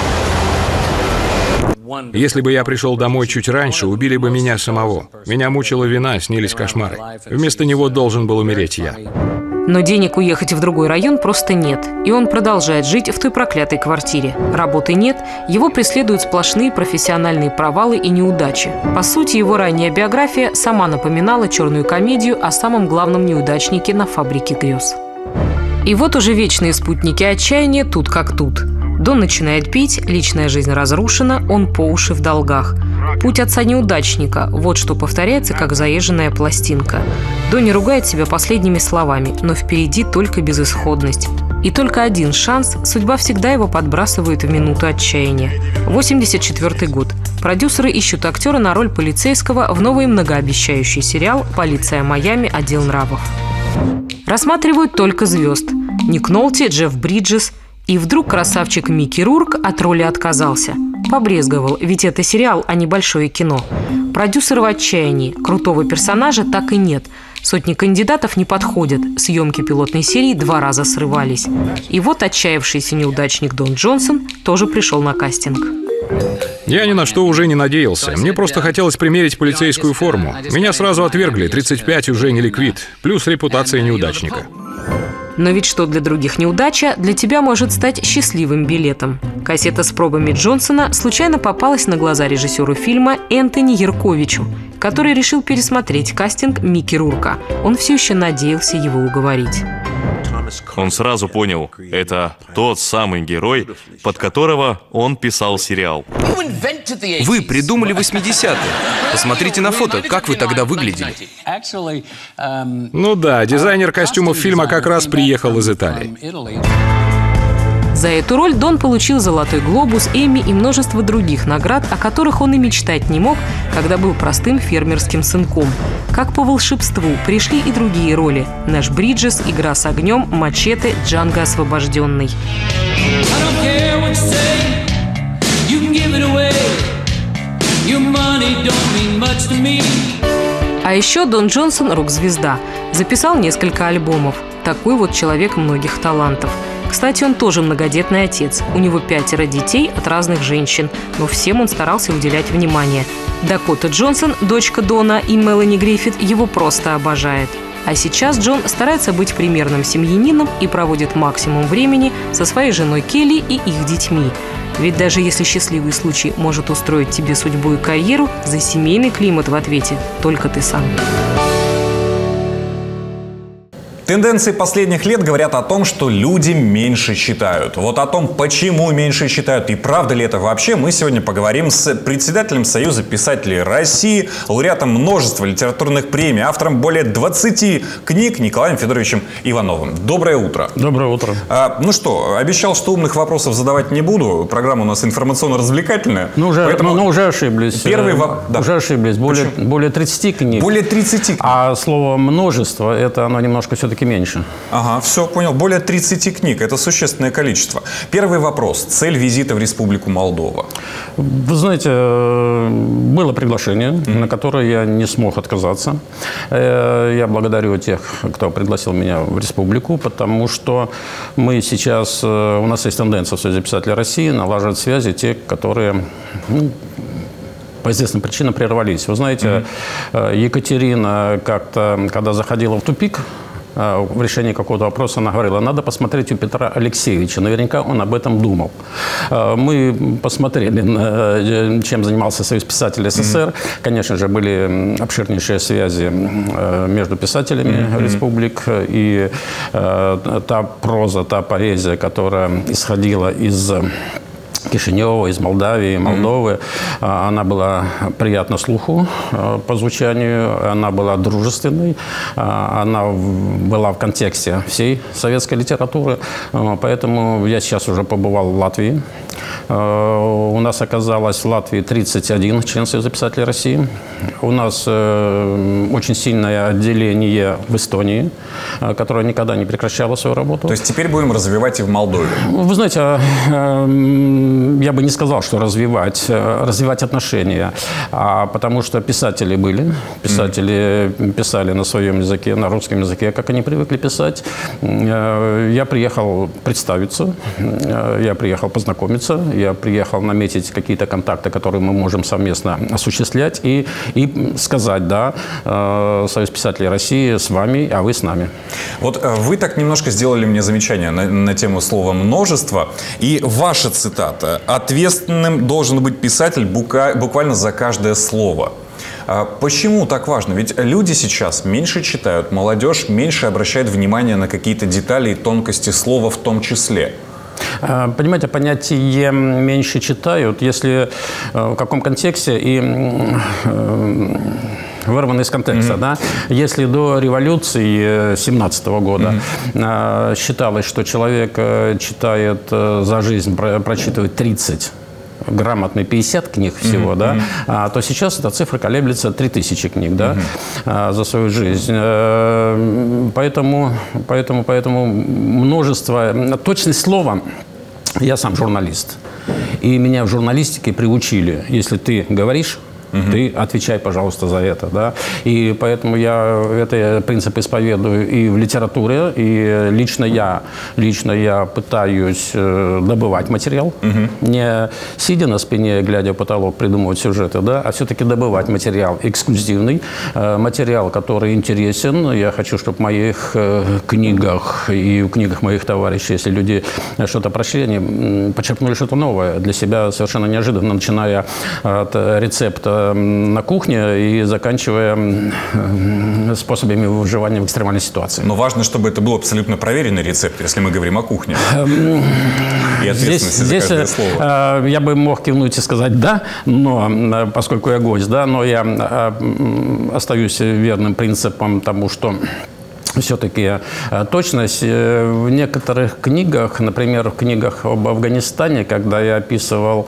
Если бы я пришел домой чуть раньше, убили бы меня самого. Меня мучила вина, снились кошмары. Вместо него должен был умереть я. Но денег уехать в другой район просто нет. И он продолжает жить в той проклятой квартире. Работы нет, его преследуют сплошные профессиональные провалы и неудачи. По сути, его ранняя биография сама напоминала черную комедию о самом главном неудачнике на фабрике грез. И вот уже вечные спутники отчаяния тут как тут. Дон начинает пить, личная жизнь разрушена, он по уши в долгах. Путь отца-неудачника – вот что повторяется, как заезженная пластинка. Донни ругает себя последними словами, но впереди только безысходность. И только один шанс, судьба всегда его подбрасывает в минуту отчаяния. 1984 год. Продюсеры ищут актера на роль полицейского в новый многообещающий сериал «Полиция Майами. Отдел нравов». Рассматривают только звезд. Ник Нолти, Джефф Бриджес. И вдруг красавчик Микки Рурк от роли отказался. Побрезговал, ведь это сериал, а не большое кино. Продюсер в отчаянии. Крутого персонажа так и нет. Сотни кандидатов не подходят. Съемки пилотной серии 2 раза срывались. И вот отчаявшийся неудачник Дон Джонсон тоже пришел на кастинг. Я ни на что уже не надеялся. Мне просто хотелось примерить полицейскую форму. Меня сразу отвергли. 35 уже не ликвид. Плюс репутация неудачника. Но ведь что для других неудача, для тебя может стать счастливым билетом. Кассета с пробами Джонсона случайно попалась на глаза режиссеру фильма Энтони Ярковичу, который решил пересмотреть кастинг Микки Рурка. Он все еще надеялся его уговорить. Он сразу понял, это тот самый герой, под которого он писал сериал. Вы придумали 80-е. Посмотрите на фото, как вы тогда выглядели. Ну да, дизайнер костюмов фильма как раз приехал из Италии. За эту роль Дон получил «Золотой глобус», «Эмми» и множество других наград, о которых он и мечтать не мог, когда был простым фермерским сынком. Как по волшебству пришли и другие роли – «Наш Бриджес», «Игра с огнем», «Мачете», «Джанго освобожденный». А еще Дон Джонсон – рок-звезда. Записал несколько альбомов. Такой вот человек многих талантов. Кстати, он тоже многодетный отец. У него 5 детей от разных женщин, но всем он старался уделять внимание. Дакота Джонсон, дочка Дона, и Мелани Гриффит его просто обожает. А сейчас Джон старается быть примерным семьянином и проводит максимум времени со своей женой Келли и их детьми. Ведь даже если счастливый случай может устроить тебе судьбу и карьеру, за семейный климат в ответе только ты сам. Тенденции последних лет говорят о том, что люди меньше читают. Вот о том, почему меньше читают и правда ли это вообще, мы сегодня поговорим с председателем Союза писателей России, лауреатом множества литературных премий, автором более 20 книг Николаем Федоровичем Ивановым. Доброе утро. Доброе утро. Ну что, обещал, что умных вопросов задавать не буду. Программа у нас информационно-развлекательная. Ну, уже ошиблись. Уже ошиблись. Более 30 книг. Более 30 книг. А слово «множество» это оно немножко все-таки все-таки меньше. Ага, все, понял. Более 30 книг. Это существенное количество. Первый вопрос. Цель визита в Республику Молдова. Вы знаете, было приглашение, на которое я не смог отказаться. Я благодарю тех, кто пригласил меня в республику, потому что мы сейчас, у нас есть тенденция в Союзе писателей России налаживать связи, те, которые по известным причинам прервались. Вы знаете, Екатерина как-то, когда заходила в тупик, в решении какого-то вопроса, она говорила, надо посмотреть у Петра Алексеевича. Наверняка он об этом думал. Мы посмотрели, чем занимался Союз писателей СССР. Конечно же, были обширнейшие связи между писателями республик. И та проза, та поэзия, которая исходила из Кишинева, из Молдавии, Молдовы. Она была приятна слуху по звучанию, она была дружественной, она была в контексте всей советской литературы. Поэтому я сейчас уже побывал в Латвии. У нас оказалось в Латвии 31 член Союза писателей России. У нас очень сильное отделение в Эстонии, которое никогда не прекращало свою работу. То есть теперь будем развивать и в Молдове? Вы знаете, я бы не сказал, что развивать отношения, потому что писатели были, писатели писали на своем языке, на русском языке, как они привыкли писать. Я приехал представиться, я приехал познакомиться, я приехал наметить какие-то контакты, которые мы можем совместно осуществлять, и сказать, да, Союз писателей России с вами, а вы с нами. Вот вы так немножко сделали мне замечание на тему слова «множество», и ваша цитата: «Ответственным должен быть писатель буквально за каждое слово». Почему так важно? Ведь люди сейчас меньше читают, молодежь меньше обращает внимание на какие-то детали и тонкости слова в том числе. Понимаете, понятие «меньше читают», если в каком контексте и вырвано из контекста. Да? Если до революции 1917 года считалось, что человек читает за жизнь, прочитывает 30, грамотный 50 книг всего, да, то сейчас эта цифра колеблется 3000 книг, да, за свою жизнь. Поэтому множество, точность слова, я сам журналист, и меня в журналистике приучили, если ты говоришь, ты отвечай, пожалуйста, за это. Да? И поэтому я этот принцип исповедую и в литературе, и лично я пытаюсь добывать материал, не сидя на спине, глядя в потолок, придумывать сюжеты, да? А все-таки добывать материал эксклюзивный, материал, который интересен. Я хочу, чтобы в моих книгах и в книгах моих товарищей, если люди что-то прочли, они почерпнули что-то новое для себя, совершенно неожиданно, начиная от рецепта на кухне и заканчивая способами выживания в экстремальной ситуации. Но важно, чтобы это был абсолютно проверенный рецепт, если мы говорим о кухне. И ответственности за каждое слово. Я бы мог кивнуть и сказать «да», но поскольку я гость, да, но я остаюсь верным принципом тому, что все-таки точность. В некоторых книгах, например, в книгах об Афганистане, когда я описывал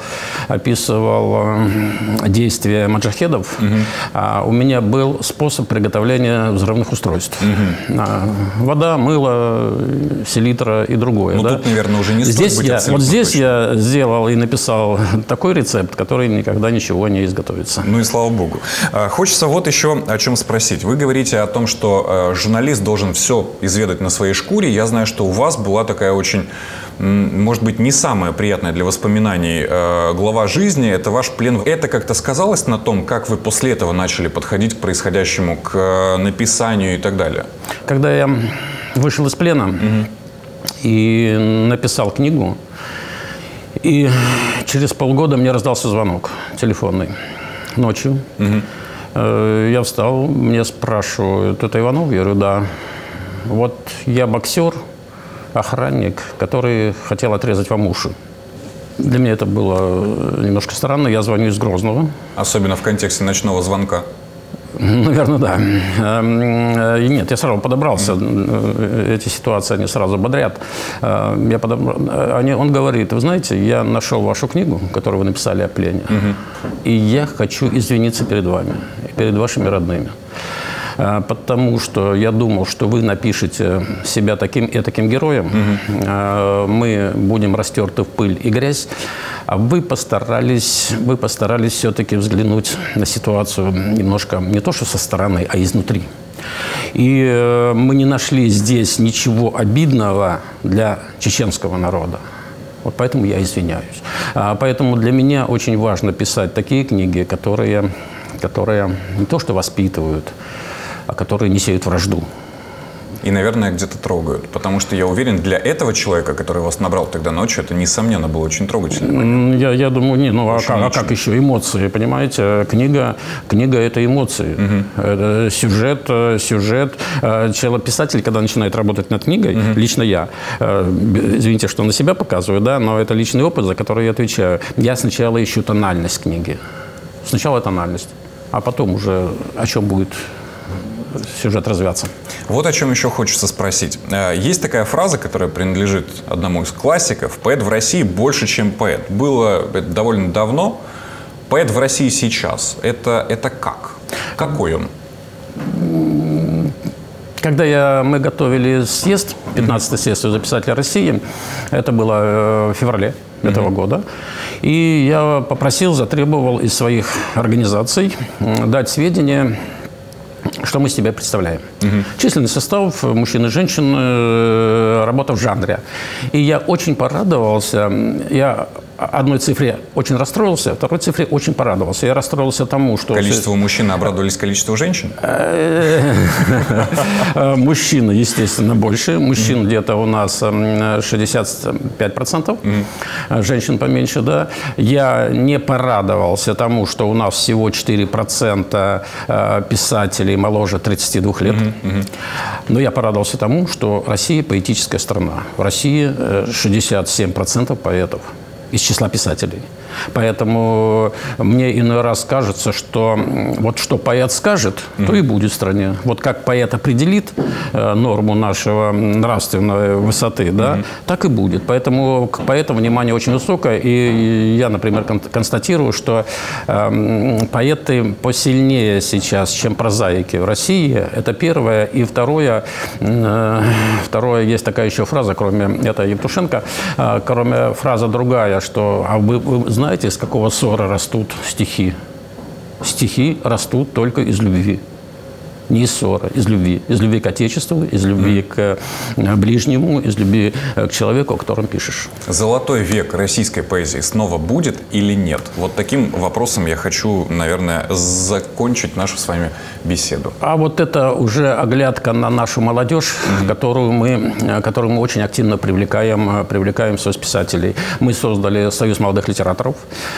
действия маджахедов, у меня был способ приготовления взрывных устройств. Вода, мыло, селитра и другое. Но да? тут, наверное, уже не стоит быть абсолютно здесь точным. я сделал и написал такой рецепт, который никогда ничего не изготовится. Ну и слава богу. Хочется вот еще о чем спросить. Вы говорите о том, что журналист должен все изведать на своей шкуре. Я знаю, что у вас была такая очень, может быть, не самая приятная для воспоминаний глава жизни. Это ваш плен. Это как-то сказалось на том, как вы после этого начали подходить к происходящему, к написанию и так далее? Когда я вышел из плена и написал книгу, и через полгода мне раздался звонок телефонный ночью. Я встал, мне спрашивают: это Иванов? Я говорю: да. Вот я боксер, охранник, который хотел отрезать вам уши. Для меня это было немножко странно. Я звоню из Грозного. Особенно в контексте ночного звонка. Наверное, да. И нет, я сразу подобрался. Эти ситуации, они сразу бодрят. Он говорит: вы знаете, я нашел вашу книгу, которую вы написали о плене, и я хочу извиниться перед вами, перед вашими родными. потому что я думал, что вы напишете себя таким и таким героем. Мы будем растерты в пыль и грязь. А вы постарались все-таки взглянуть на ситуацию немножко не то что со стороны, а изнутри. И мы не нашли здесь ничего обидного для чеченского народа. Вот поэтому я извиняюсь. Поэтому для меня очень важно писать такие книги, которые не то что воспитывают, а которые не сеют вражду. И, наверное, где-то трогают. Потому что я уверен, для этого человека, который вас набрал тогда ночью, это, несомненно, было очень трогательно. Я думаю, а как еще? Эмоции, понимаете? Книга – это эмоции. Сюжет. Писатель, когда начинает работать над книгой, лично я, извините, что на себя показываю, да, но это личный опыт, за который я отвечаю. Я сначала ищу тональность книги. Сначала тональность, а потом уже о чем будет сюжет развиваться. Вот о чем еще хочется спросить. Есть такая фраза, которая принадлежит одному из классиков: «Поэт в России больше, чем поэт». Было это довольно давно. Поэт в России сейчас. Это как? Какой он? Когда мы готовили съезд, 15-й съезд Союза писателей России, это было в феврале этого года, и я затребовал из своих организаций дать сведения, что мы из себя представляем. Численный состав мужчин и женщин, работа в жанре. И я очень порадовался. Я одной цифре очень расстроился, второй цифре очень порадовался. Я расстроился тому, что... Количество мужчин обрадовались количеству женщин? Мужчин, естественно, больше. Мужчин где-то у нас 65%. Женщин поменьше, да. Я не порадовался тому, что у нас всего 4% писателей моложе 32 лет. Но я порадовался тому, что Россия поэтическая страна. В России 67% поэтов из числа писателей. Поэтому мне иной раз кажется, что вот что поэт скажет, то и будет в стране. Вот как поэт определит норму нашего нравственной высоты, да, так и будет. Поэтому к поэтам внимание очень высокое. И я, например, констатирую, что поэты посильнее сейчас, чем прозаики в России. Это первое. И второе, есть такая еще фраза, кроме этой Евтушенко, кроме фраза другая, что вы знаете, из какого ссора растут стихи? Стихи растут только из любви. Не из ссора, из любви. Из любви к Отечеству, из любви к ближнему, из любви к человеку, о котором пишешь. Золотой век российской поэзии снова будет или нет? Вот таким вопросом я хочу, наверное, закончить нашу с вами беседу. А вот это уже оглядка на нашу молодежь, которую мы очень активно привлекаем в Союз писателей. Мы создали Союз молодых литераторов.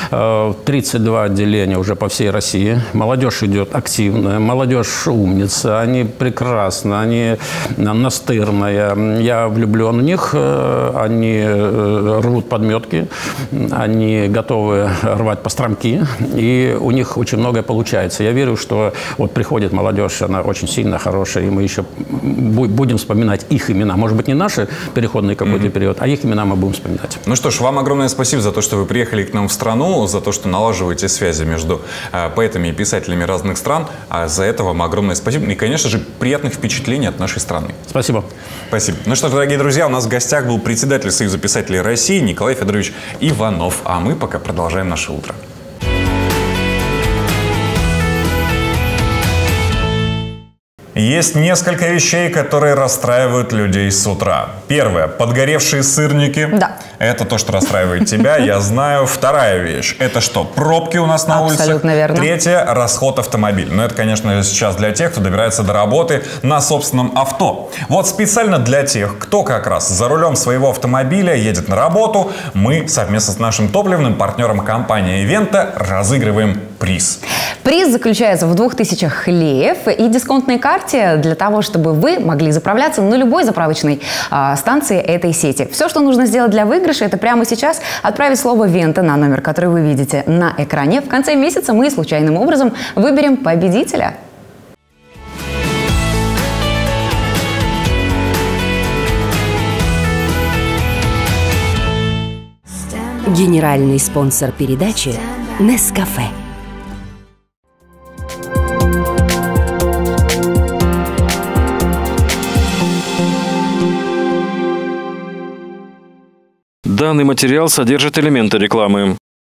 32 отделения уже по всей России. Молодежь идет активная, молодежь умная. Они прекрасны, они настырные. Я влюблен в них, они рвут подметки, они готовы рвать постромки, и у них очень многое получается. Я верю, что вот приходит молодежь, она очень сильно хорошая, и мы еще будем вспоминать их имена. Может быть, не наши переходный какой-то период, а их имена мы будем вспоминать. Ну что ж, вам огромное спасибо за то, что вы приехали к нам в страну, за то, что налаживаете связи между поэтами и писателями разных стран. А за это вам огромное спасибо. И, конечно же, приятных впечатлений от нашей страны. Спасибо. Спасибо. Ну что ж, дорогие друзья, у нас в гостях был председатель Союза писателей России Николай Федорович Иванов. А мы пока продолжаем наше утро. Есть несколько вещей, которые расстраивают людей с утра. Первое. Подгоревшие сырники. Да. Это то, что расстраивает тебя, я знаю. Вторая вещь. Это что? Пробки у нас на улице. Абсолютно верно. Третье. Расход автомобиля. Но это, конечно, сейчас для тех, кто добирается до работы на собственном авто. Вот специально для тех, кто как раз за рулем своего автомобиля едет на работу, мы совместно с нашим топливным партнером компании «Ивента» разыгрываем приз. Приз заключается в 2000 хлеев и дисконтной карте для того, чтобы вы могли заправляться на любой заправочной станции этой сети. Все, что нужно сделать для выигрыша, это прямо сейчас отправить слово «Вента» на номер, который вы видите на экране. В конце месяца мы случайным образом выберем победителя. Генеральный спонсор передачи «Нескафе». Данный материал содержит элементы рекламы.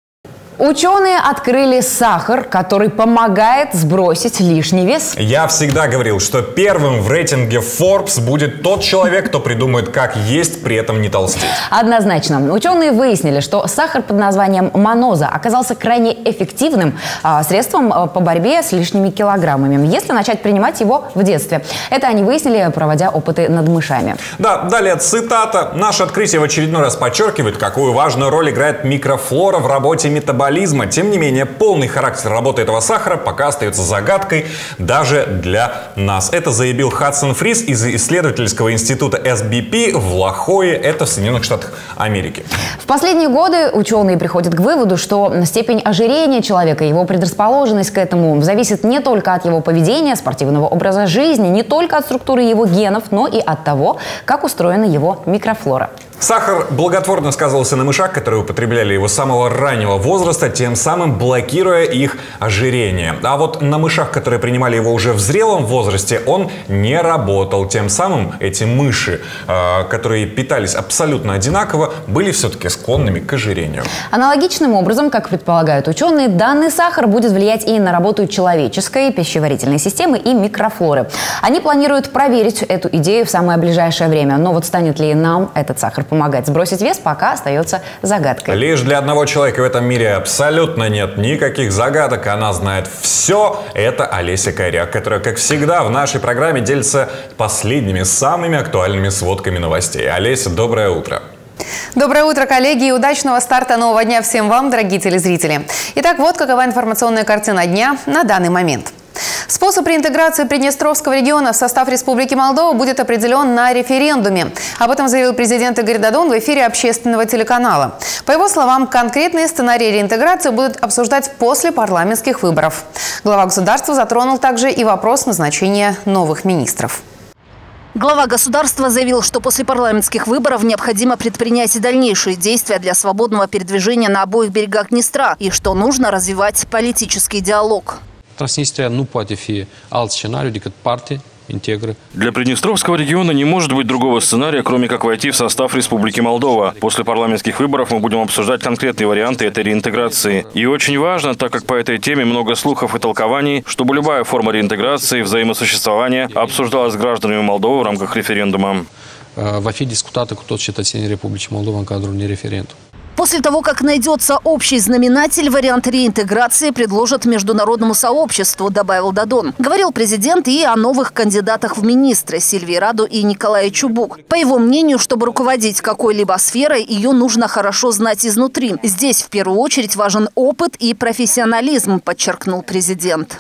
Ученые открыли сахар, который помогает сбросить лишний вес. Я всегда говорил, что первым в рейтинге Forbes будет тот человек, кто придумает, как есть, при этом не толстеть. Однозначно. Ученые выяснили, что сахар под названием маноза оказался крайне эффективным средством по борьбе с лишними килограммами, если начать принимать его в детстве. Это они выяснили, проводя опыты над мышами. Да, далее цитата. Наше открытие в очередной раз подчеркивает, какую важную роль играет микрофлора в работе метаболизма. Тем не менее, полный характер работы этого сахара пока остается загадкой даже для нас. Это заявил Хадсон Фрис из исследовательского института SBP в Ла-Хойе, это в Соединенных Штатах Америки. В последние годы ученые приходят к выводу, что степень ожирения человека, его предрасположенность к этому зависит не только от его поведения, спортивного образа жизни, не только от структуры его генов, но и от того, как устроена его микрофлора. Сахар благотворно сказывался на мышах, которые употребляли его с самого раннего возраста, тем самым блокируя их ожирение. А вот на мышах, которые принимали его уже в зрелом возрасте, он не работал. Тем самым эти мыши, которые питались абсолютно одинаково, были все-таки склонными к ожирению. Аналогичным образом, как предполагают ученые, данный сахар будет влиять и на работу человеческой пищеварительной системы и микрофлоры. Они планируют проверить эту идею в самое ближайшее время. Но вот станет ли нам этот сахар помогать сбросить вес, пока остается загадкой. Лишь для одного человека в этом мире абсолютно нет никаких загадок. Она знает все. Это Олеся Коряк, которая, как всегда, в нашей программе делится последними, самыми актуальными сводками новостей. Олеся, доброе утро. Доброе утро, коллеги, и удачного старта нового дня всем вам, дорогие телезрители. Итак, вот какова информационная картина дня на данный момент. Способ реинтеграции Приднестровского региона в состав Республики Молдова будет определен на референдуме. Об этом заявил президент Игорь Додон в эфире общественного телеканала. По его словам, конкретные сценарии реинтеграции будут обсуждать после парламентских выборов. Глава государства затронул также и вопрос назначения новых министров. Глава государства заявил, что после парламентских выборов необходимо предпринять и дальнейшие действия для свободного передвижения на обоих берегах Днестра и что нужно развивать политический диалог. Transnistria nu poate fi alt scenariu decât parte integră. Для Приднестровского региона не может быть другого сценария, кроме как войти в состав Республики Молдова. После парламентских выборов мы будем обсуждать конкретные варианты этой реинтеграции. И очень важно, так как по этой теме много слухов и толкований, чтобы любая форма реинтеграции, взаимосуществования обсуждалась с гражданами Молдовы в рамках референдума. Va fi discutată cu toți cetățenii Republicii Moldova în cadrul unui referendum. После того, как найдется общий знаменатель, вариант реинтеграции предложат международному сообществу, добавил Додон. Говорил президент и о новых кандидатах в министры Сильвии Раду и Николае Чубук. По его мнению, чтобы руководить какой-либо сферой, ее нужно хорошо знать изнутри. Здесь в первую очередь важен опыт и профессионализм, подчеркнул президент.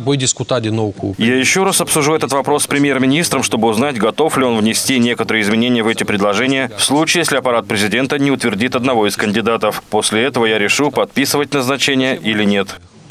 Я еще раз обсужу этот вопрос с премьер-министром, чтобы узнать, готов ли он внести некоторые изменения в эти предложения в случае, если аппарат президента не утвердит одного из кандидатов. После этого я решу, подписывать назначение или нет.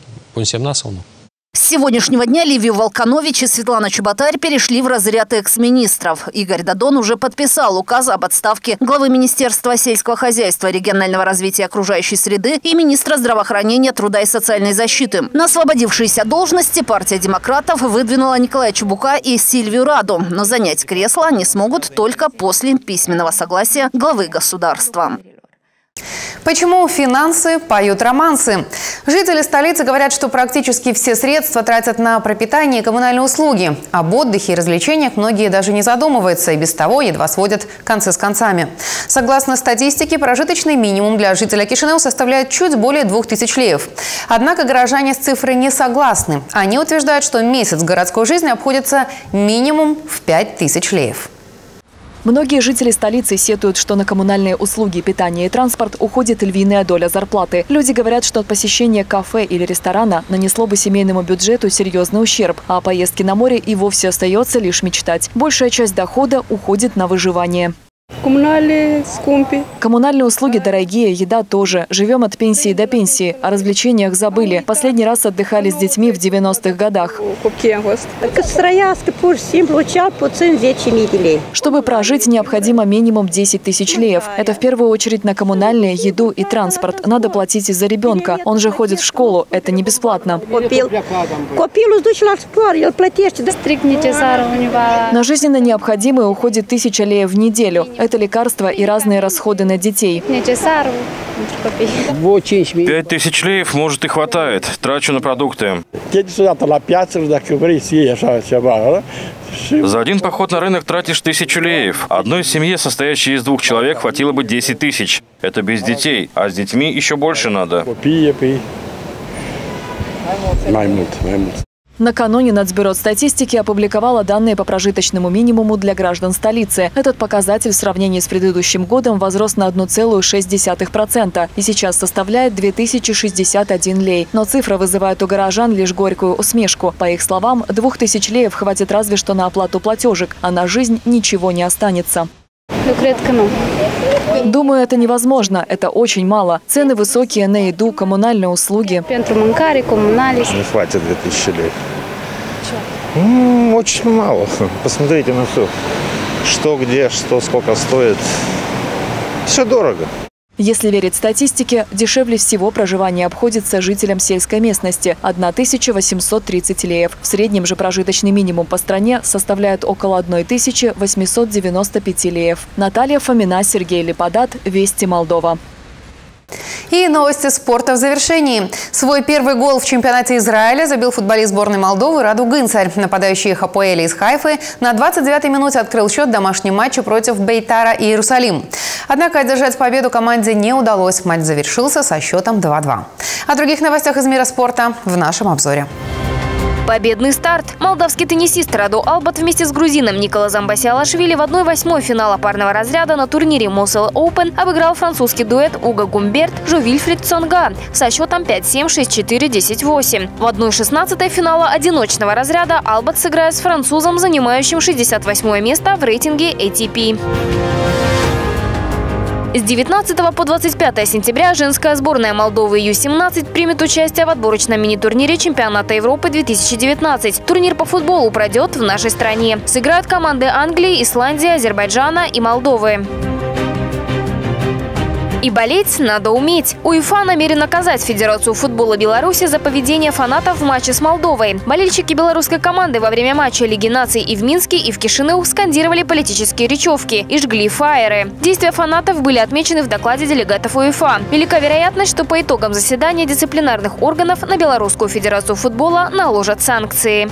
С сегодняшнего дня Ливию Волканович и Светлана Чеботарь перешли в разряд экс-министров. Игорь Додон уже подписал указ об отставке главы Министерства сельского хозяйства, регионального развития и окружающей среды и министра здравоохранения, труда и социальной защиты. На освободившиеся должности партия демократов выдвинула Николая Чубука и Сильвию Раду. Но занять кресло они смогут только после письменного согласия главы государства. Почему финансы поют романсы? Жители столицы говорят, что практически все средства тратят на пропитание и коммунальные услуги. Об отдыхе и развлечениях многие даже не задумываются и без того едва сводят концы с концами. Согласно статистике, прожиточный минимум для жителя Кишинева составляет чуть более 2000 леев. Однако горожане с цифрой не согласны. Они утверждают, что месяц городской жизни обходится минимум в 5000 леев. Многие жители столицы сетуют, что на коммунальные услуги, питание и транспорт уходит львиная доля зарплаты. Люди говорят, что от посещения кафе или ресторана нанесло бы семейному бюджету серьезный ущерб, а о поездке на море и вовсе остается лишь мечтать. Большая часть дохода уходит на выживание. Коммунальные услуги дорогие, еда тоже. Живем от пенсии до пенсии. О развлечениях забыли. Последний раз отдыхали с детьми в 90-х годах. Чтобы прожить, необходимо минимум 10 тысяч леев. Это в первую очередь на коммунальные, еду и транспорт. Надо платить из-за ребенка. Он же ходит в школу. Это не бесплатно. На жизненно необходимое уходит 1000 леев в неделю. Это лекарства и разные расходы на детей. 5000 леев, может, и хватает. Трачу на продукты. За один поход на рынок тратишь 1000 леев. Одной семье, состоящей из 2 человек, хватило бы 10 000. Это без детей, а с детьми еще больше надо. Накануне Нацбюростатистики опубликовала данные по прожиточному минимуму для граждан столицы. Этот показатель в сравнении с предыдущим годом возрос на 1,6% и сейчас составляет 2061 лей. Но цифра вызывает у горожан лишь горькую усмешку. По их словам, 2000 леев хватит разве что на оплату платежек, а на жизнь ничего не останется. Думаю, это невозможно. Это очень мало. Цены высокие на еду, коммунальные услуги. Не хватит 2000 лей. Очень мало. Посмотрите на все. Что, где, что, сколько стоит. Все дорого. Если верить статистике, дешевле всего проживание обходится жителям сельской местности – 1830 леев. В среднем же прожиточный минимум по стране составляет около 1895 леев. Наталья Фомина, Сергей Леподат, Вести Молдова. И новости спорта в завершении. Свой первый гол в чемпионате Израиля забил футболист сборной Молдовы Раду Гынцарь. Нападающий Хапоэля из Хайфы на 29-й минуте открыл счет в домашнем матче против Бейтара и Иерусалим. Однако одержать победу команде не удалось. Матч завершился со счетом 2-2. О других новостях из мира спорта в нашем обзоре. Победный старт. Молдавский теннисист Раду Албат вместе с грузином Николазом Басиалашвили в 1/8 финала парного разряда на турнире Moselle Open обыграл французский дуэт Уго Гумберт-Жо-Вильфрид Цонга со счетом 5-7, 6-4, 10-8. В 1/16 финала одиночного разряда Албат сыграет с французом, занимающим 68 место в рейтинге ATP. С 19 по 25 сентября женская сборная Молдовы Ю-17 примет участие в отборочном мини-турнире чемпионата Европы 2019. Турнир по футболу пройдет в нашей стране. Сыграют команды Англии, Исландии, Азербайджана и Молдовы. И болеть надо уметь. УЕФА намерен наказать Федерацию футбола Беларуси за поведение фанатов в матче с Молдовой. Болельщики белорусской команды во время матча Лиги наций и в Минске, и в Кишиневе скандировали политические речевки и жгли фаеры. Действия фанатов были отмечены в докладе делегатов УЕФА. Велика вероятность, что по итогам заседания дисциплинарных органов на Белорусскую Федерацию футбола наложат санкции.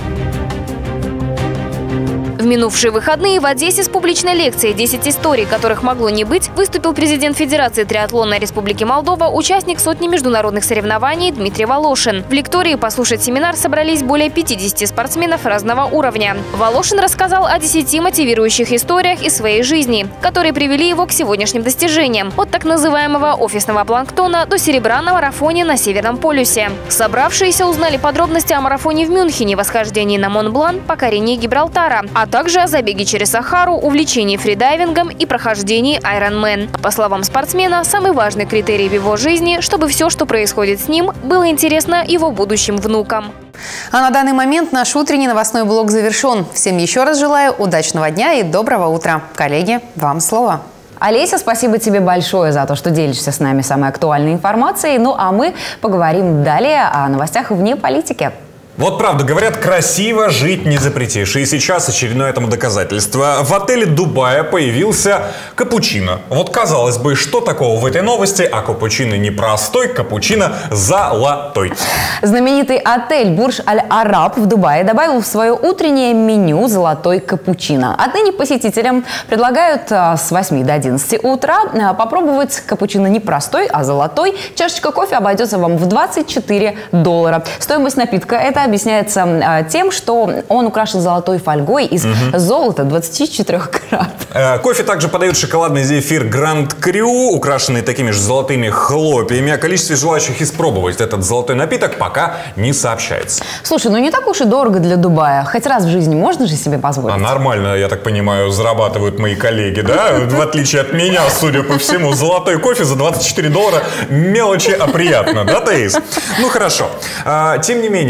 В минувшие выходные в Одессе с публичной лекцией «10 историй, которых могло не быть» выступил президент Федерации триатлона Республики Молдова, участник сотни международных соревнований Дмитрий Волошин. В лектории послушать семинар собрались более 50 спортсменов разного уровня. Волошин рассказал о 10 мотивирующих историях из своей жизни, которые привели его к сегодняшним достижениям. От так называемого офисного планктона до серебра на марафоне на Северном полюсе. Собравшиеся узнали подробности о марафоне в Мюнхене, восхождении на Монблан, покорении Гибралтара, а также о забеге через Сахару, увлечении фридайвингом и прохождении Ironman. По словам спортсмена, самый важный критерий в его жизни, чтобы все, что происходит с ним, было интересно его будущим внукам. А на данный момент наш утренний новостной блок завершен. Всем еще раз желаю удачного дня и доброго утра. Коллеги, вам слово. Олеся, спасибо тебе большое за то, что делишься с нами самой актуальной информацией. Ну а мы поговорим далее о новостях вне политики. Вот правда, говорят, красиво жить не запретишь. И сейчас очередное этому доказательство. В отеле Дубая появился капучино. Вот казалось бы, что такого в этой новости? А капучино не простой, капучино золотой. Знаменитый отель Бурдж-Аль-Араб в Дубае добавил в свое утреннее меню золотой капучино. Отныне посетителям предлагают с 8 до 11 утра попробовать капучино не простой, а золотой. Чашечка кофе обойдется вам в $24. Стоимость напитка это объясняется тем, что он украшен золотой фольгой из золота 24 карат. Кофе также подают шоколадный зефир Гранд Крю, украшенный такими же золотыми хлопьями. О количестве желающих испробовать этот золотой напиток пока не сообщается. Слушай, ну не так уж и дорого для Дубая. Хоть раз в жизни можно же себе позволить. А нормально, я так понимаю, зарабатывают мои коллеги, да? В отличие от меня, судя по всему, золотой кофе за $24 мелочи, а приятно, да, Таис? Ну хорошо. Тем не менее, вот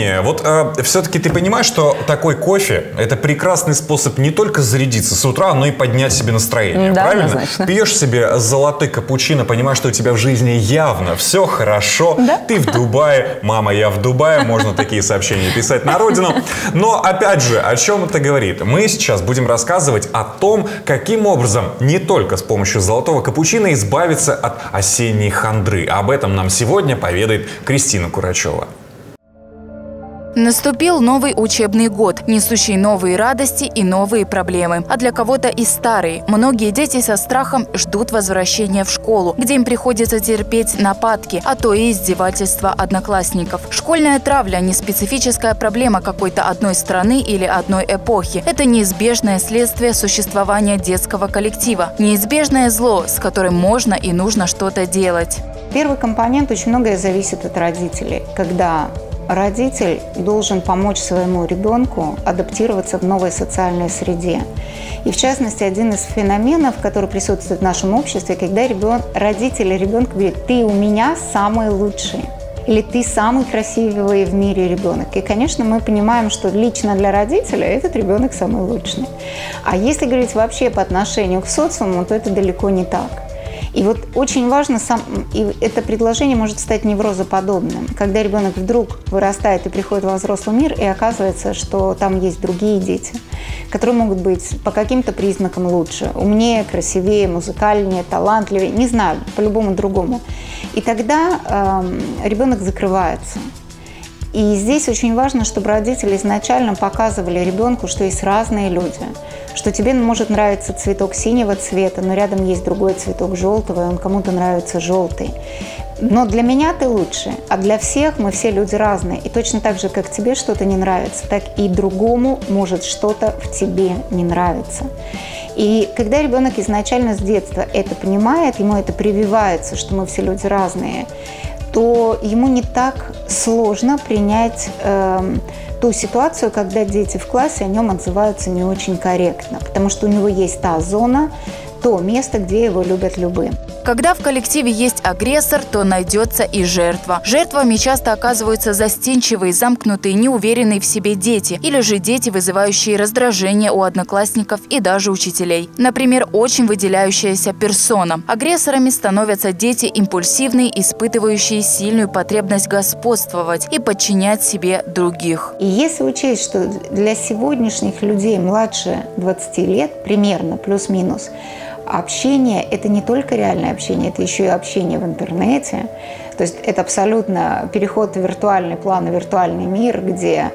вот все-таки ты понимаешь, что такой кофе – это прекрасный способ не только зарядиться с утра, но и поднять себе настроение, да, правильно? однозначно. Пьешь себе золотой капучино, понимаешь, что у тебя в жизни явно все хорошо, да? Ты в Дубае, мама, я в Дубае, можно такие сообщения писать на родину. Но опять же, о чем это говорит? Мы сейчас будем рассказывать о том, каким образом не только с помощью золотого капучино избавиться от осенней хандры. Об этом нам сегодня поведает Кристина Курачева. Наступил новый учебный год, несущий новые радости и новые проблемы. А для кого-то и старые. Многие дети со страхом ждут возвращения в школу, где им приходится терпеть нападки, а то и издевательства одноклассников. Школьная травля – не специфическая проблема какой-то одной страны или одной эпохи. Это неизбежное следствие существования детского коллектива. Неизбежное зло, с которым можно и нужно что-то делать. Первый компонент: очень многое зависит от родителей. Когда родитель должен помочь своему ребенку адаптироваться в новой социальной среде. И в частности, один из феноменов, который присутствует в нашем обществе, когда родители ребенка говорят: «Ты у меня самый лучший», или «Ты самый красивый в мире ребенок». И, конечно, мы понимаем, что лично для родителя этот ребенок самый лучший. А если говорить вообще по отношению к социуму, то это далеко не так. И вот очень важно, и это предложение может стать неврозоподобным, когда ребенок вдруг вырастает и приходит во взрослый мир, и оказывается, что там есть другие дети, которые могут быть по каким-то признакам лучше, умнее, красивее, музыкальнее, талантливее, не знаю, по-любому другому. И тогда ребенок закрывается. И здесь очень важно, чтобы родители изначально показывали ребенку, что есть разные люди, что тебе может нравиться цветок синего цвета, но рядом есть другой цветок желтого, и он кому-то нравится желтый. Но для меня ты лучше, а для всех мы все люди разные. И точно так же, как тебе что-то не нравится, так и другому может что-то в тебе не нравиться. И когда ребенок изначально с детства это понимает, ему это прививается, что мы все люди разные, то ему не так сложно принять ту ситуацию, когда дети в классе о нем отзываются не очень корректно, потому что у него есть та зона, то место, где его любят любым. Когда в коллективе есть агрессор, то найдется и жертва. Жертвами часто оказываются застенчивые, замкнутые, неуверенные в себе дети, или же дети, вызывающие раздражение у одноклассников и даже учителей. Например, очень выделяющаяся персона. Агрессорами становятся дети импульсивные, испытывающие сильную потребность господствовать и подчинять себе других. И если учесть, что для сегодняшних людей младше 20 лет, примерно, плюс-минус, общение – это не только реальное общение, это еще и общение в интернете. То есть это абсолютно переход в виртуальный план, в виртуальный мир, где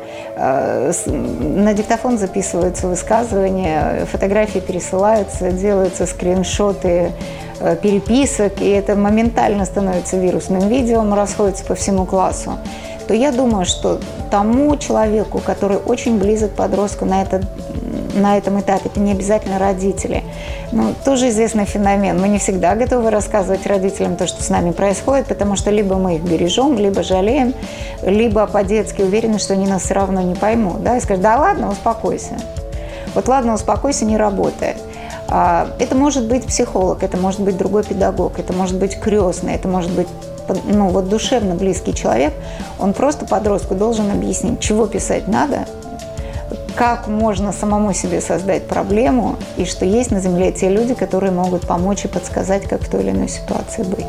на диктофон записываются высказывания, фотографии пересылаются, делаются скриншоты переписок, и это моментально становится вирусным видео, расходится по всему классу. То я думаю, что тому человеку, который очень близок к подростку на этом этапе, это не обязательно родители. Ну, тоже известный феномен. Мы не всегда готовы рассказывать родителям то, что с нами происходит, потому что либо мы их бережем, либо жалеем, либо по-детски уверены, что они нас все равно не поймут. Да? И скажут: да ладно, успокойся. Вот ладно, успокойся, не работает. Это может быть психолог, это может быть другой педагог, это может быть крестный, это может быть душевно близкий человек. Он просто подростку должен объяснить, чего писать надо, как можно самому себе создать проблему, и что есть на Земле те люди, которые могут помочь и подсказать, как в той или иной ситуации быть.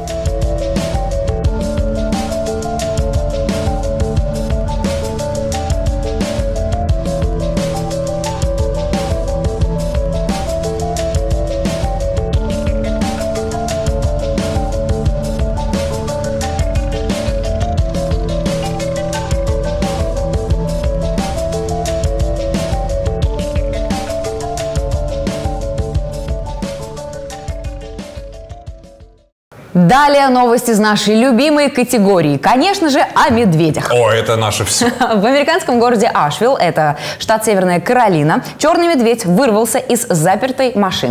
Далее новости из нашей любимой категории. Конечно же, о медведях. О, это наше все. В американском городе Ашвилл, это штат Северная Каролина, черный медведь вырвался из запертой машины.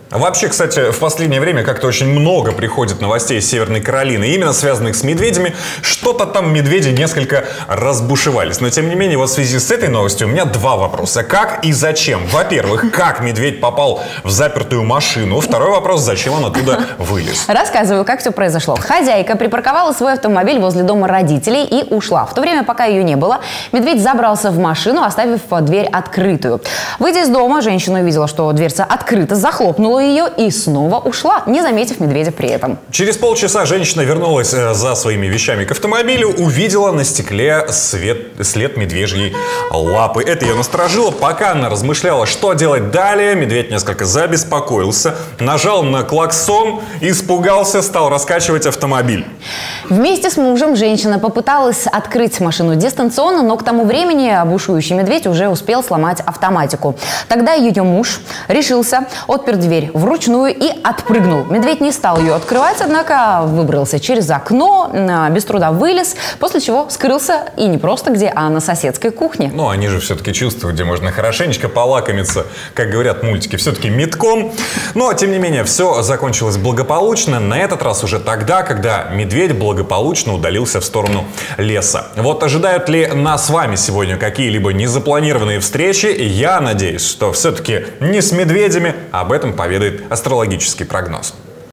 Вообще, кстати, в последнее время как-то очень много приходит новостей из Северной Каролины, именно связанных с медведями. Что-то там медведи несколько разбушевались. Но, тем не менее, вот в связи с этой новостью у меня два вопроса. Как и зачем? Во-первых, как медведь попал в запертую машину? Второй вопрос, зачем он оттуда вылез? Рассказываю, как все произошло. Хозяйка припарковала свой автомобиль возле дома родителей и ушла. В то время, пока ее не было, медведь забрался в машину, оставив дверь открытую. Выйдя из дома, женщина увидела, что дверца открыта, захлопнула ее и снова ушла, не заметив медведя при этом. Через полчаса женщина вернулась за своими вещами к автомобилю, увидела на стекле след медвежьей лапы. Это ее насторожило. Пока она размышляла, что делать далее, медведь несколько забеспокоился, нажал на клаксон, испугался, стал раскачивать автомобиль. Вместе с мужем женщина попыталась открыть машину дистанционно, но к тому времени бушующий медведь уже успел сломать автоматику. Тогда ее муж решился, отпер дверь вручную и отпрыгнул. Медведь не стал ее открывать, однако выбрался через окно, без труда вылез, после чего скрылся и не просто где, а на соседской кухне. Ну, они же все-таки чувствуют, где можно хорошенечко полакомиться, как говорят мультики, все-таки метком. Но, тем не менее, все закончилось благополучно. На этот раз уже тогда, когда медведь благополучно удалился в сторону леса. Вот ожидают ли нас с вами сегодня какие-либо незапланированные встречи? Я надеюсь, что все-таки не с медведями. Об этом поведает астрологический прогноз.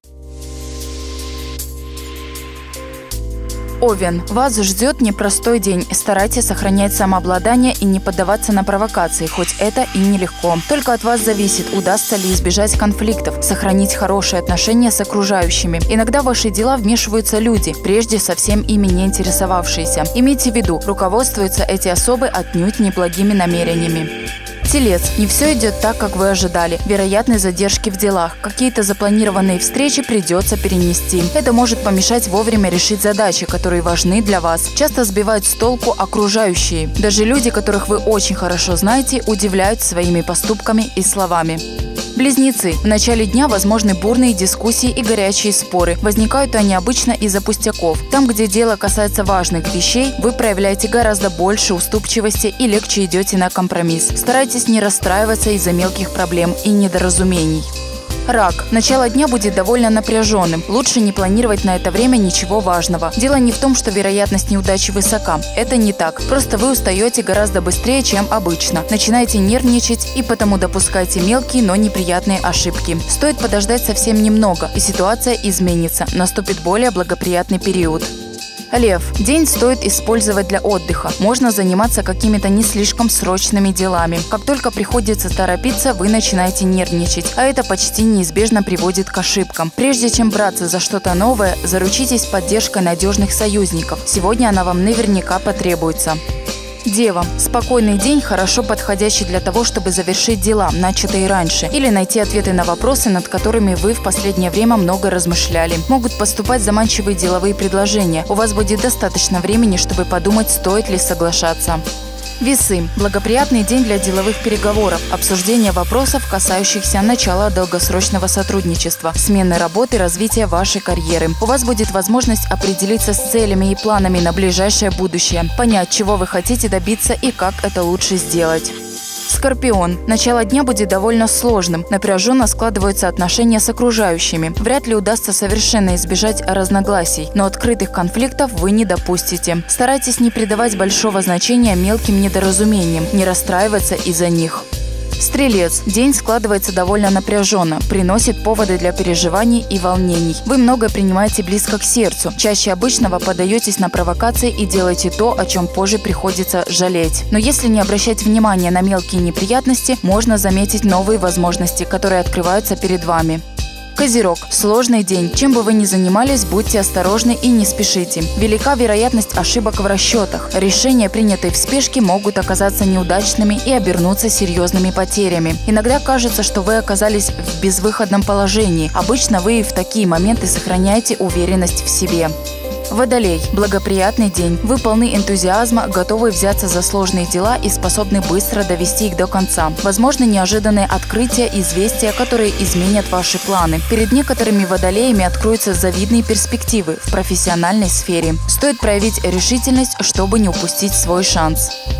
Овен. Вас ждет непростой день. Старайтесь сохранять самообладание и не поддаваться на провокации, хоть это и нелегко. Только от вас зависит, удастся ли избежать конфликтов, сохранить хорошие отношения с окружающими. Иногда в ваши дела вмешиваются люди, прежде совсем ими не интересовавшиеся. Имейте в виду, руководствуются эти особы отнюдь неблагими намерениями. Телец. Не все идет так, как вы ожидали. Вероятны задержки в делах. Какие-то запланированные встречи придется перенести. Это может помешать вовремя решить задачи, которые важны для вас. Часто сбивают с толку окружающие. Даже люди, которых вы очень хорошо знаете, удивляют своими поступками и словами. Близнецы. В начале дня возможны бурные дискуссии и горячие споры. Возникают они обычно из-за пустяков. Там, где дело касается важных вещей, вы проявляете гораздо больше уступчивости и легче идете на компромисс. Старайтесь не расстраиваться из-за мелких проблем и недоразумений. Рак. Начало дня будет довольно напряженным. Лучше не планировать на это время ничего важного. Дело не в том, что вероятность неудачи высока. Это не так. Просто вы устаете гораздо быстрее, чем обычно. Начинаете нервничать и потому допускаете мелкие, но неприятные ошибки. Стоит подождать совсем немного, и ситуация изменится. Наступит более благоприятный период. Лев. День стоит использовать для отдыха. Можно заниматься какими-то не слишком срочными делами. Как только приходится торопиться, вы начинаете нервничать, а это почти неизбежно приводит к ошибкам. Прежде чем браться за что-то новое, заручитесь поддержкой надежных союзников. Сегодня она вам наверняка потребуется. Дева. Спокойный день, хорошо подходящий для того, чтобы завершить дела, начатые раньше, или найти ответы на вопросы, над которыми вы в последнее время много размышляли. Могут поступать заманчивые деловые предложения. У вас будет достаточно времени, чтобы подумать, стоит ли соглашаться. Весы. Благоприятный день для деловых переговоров, обсуждения вопросов, касающихся начала долгосрочного сотрудничества, смены работы, развития вашей карьеры. У вас будет возможность определиться с целями и планами на ближайшее будущее, понять, чего вы хотите добиться и как это лучше сделать. Скорпион. Начало дня будет довольно сложным. Напряженно складываются отношения с окружающими. Вряд ли удастся совершенно избежать разногласий, но открытых конфликтов вы не допустите. Старайтесь не придавать большого значения мелким недоразумениям, не расстраиваться из-за них. Стрелец. День складывается довольно напряженно, приносит поводы для переживаний и волнений. Вы многое принимаете близко к сердцу, чаще обычного подаетесь на провокации и делаете то, о чем позже приходится жалеть. Но если не обращать внимания на мелкие неприятности, можно заметить новые возможности, которые открываются перед вами. Козерог. Сложный день. Чем бы вы ни занимались, будьте осторожны и не спешите. Велика вероятность ошибок в расчетах. Решения, принятые в спешке, могут оказаться неудачными и обернуться серьезными потерями. Иногда кажется, что вы оказались в безвыходном положении. Обычно вы в такие моменты сохраняете уверенность в себе. Водолей. Благоприятный день. Вы полны энтузиазма, готовы взяться за сложные дела и способны быстро довести их до конца. Возможно, неожиданные открытия, известия, которые изменят ваши планы. Перед некоторыми водолеями откроются завидные перспективы в профессиональной сфере. Стоит проявить решительность, чтобы не упустить свой шанс.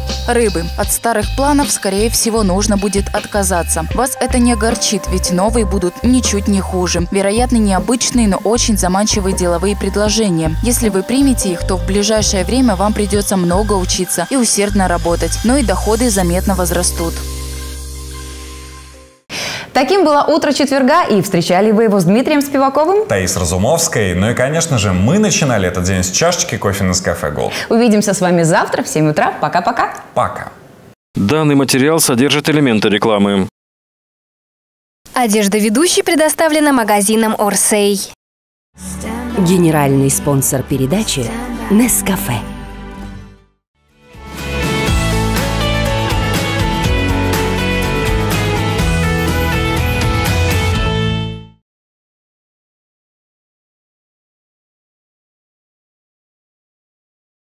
Рыбы. От старых планов, скорее всего, нужно будет отказаться. Вас это не огорчит, ведь новые будут ничуть не хуже. Вероятно, необычные, но очень заманчивые деловые предложения. Если вы примете их, то в ближайшее время вам придется много учиться и усердно работать, но и доходы заметно возрастут. Таким было утро четверга, и встречали вы его с Дмитрием Спиваковым, Таис Разумовской. Ну и, конечно же, мы начинали этот день с чашечки кофе Nescafé Gold. Увидимся с вами завтра в 7 утра. Пока-пока. Пока. Данный материал содержит элементы рекламы. Одежда ведущей предоставлена магазином Орсей. Генеральный спонсор передачи Nescafé.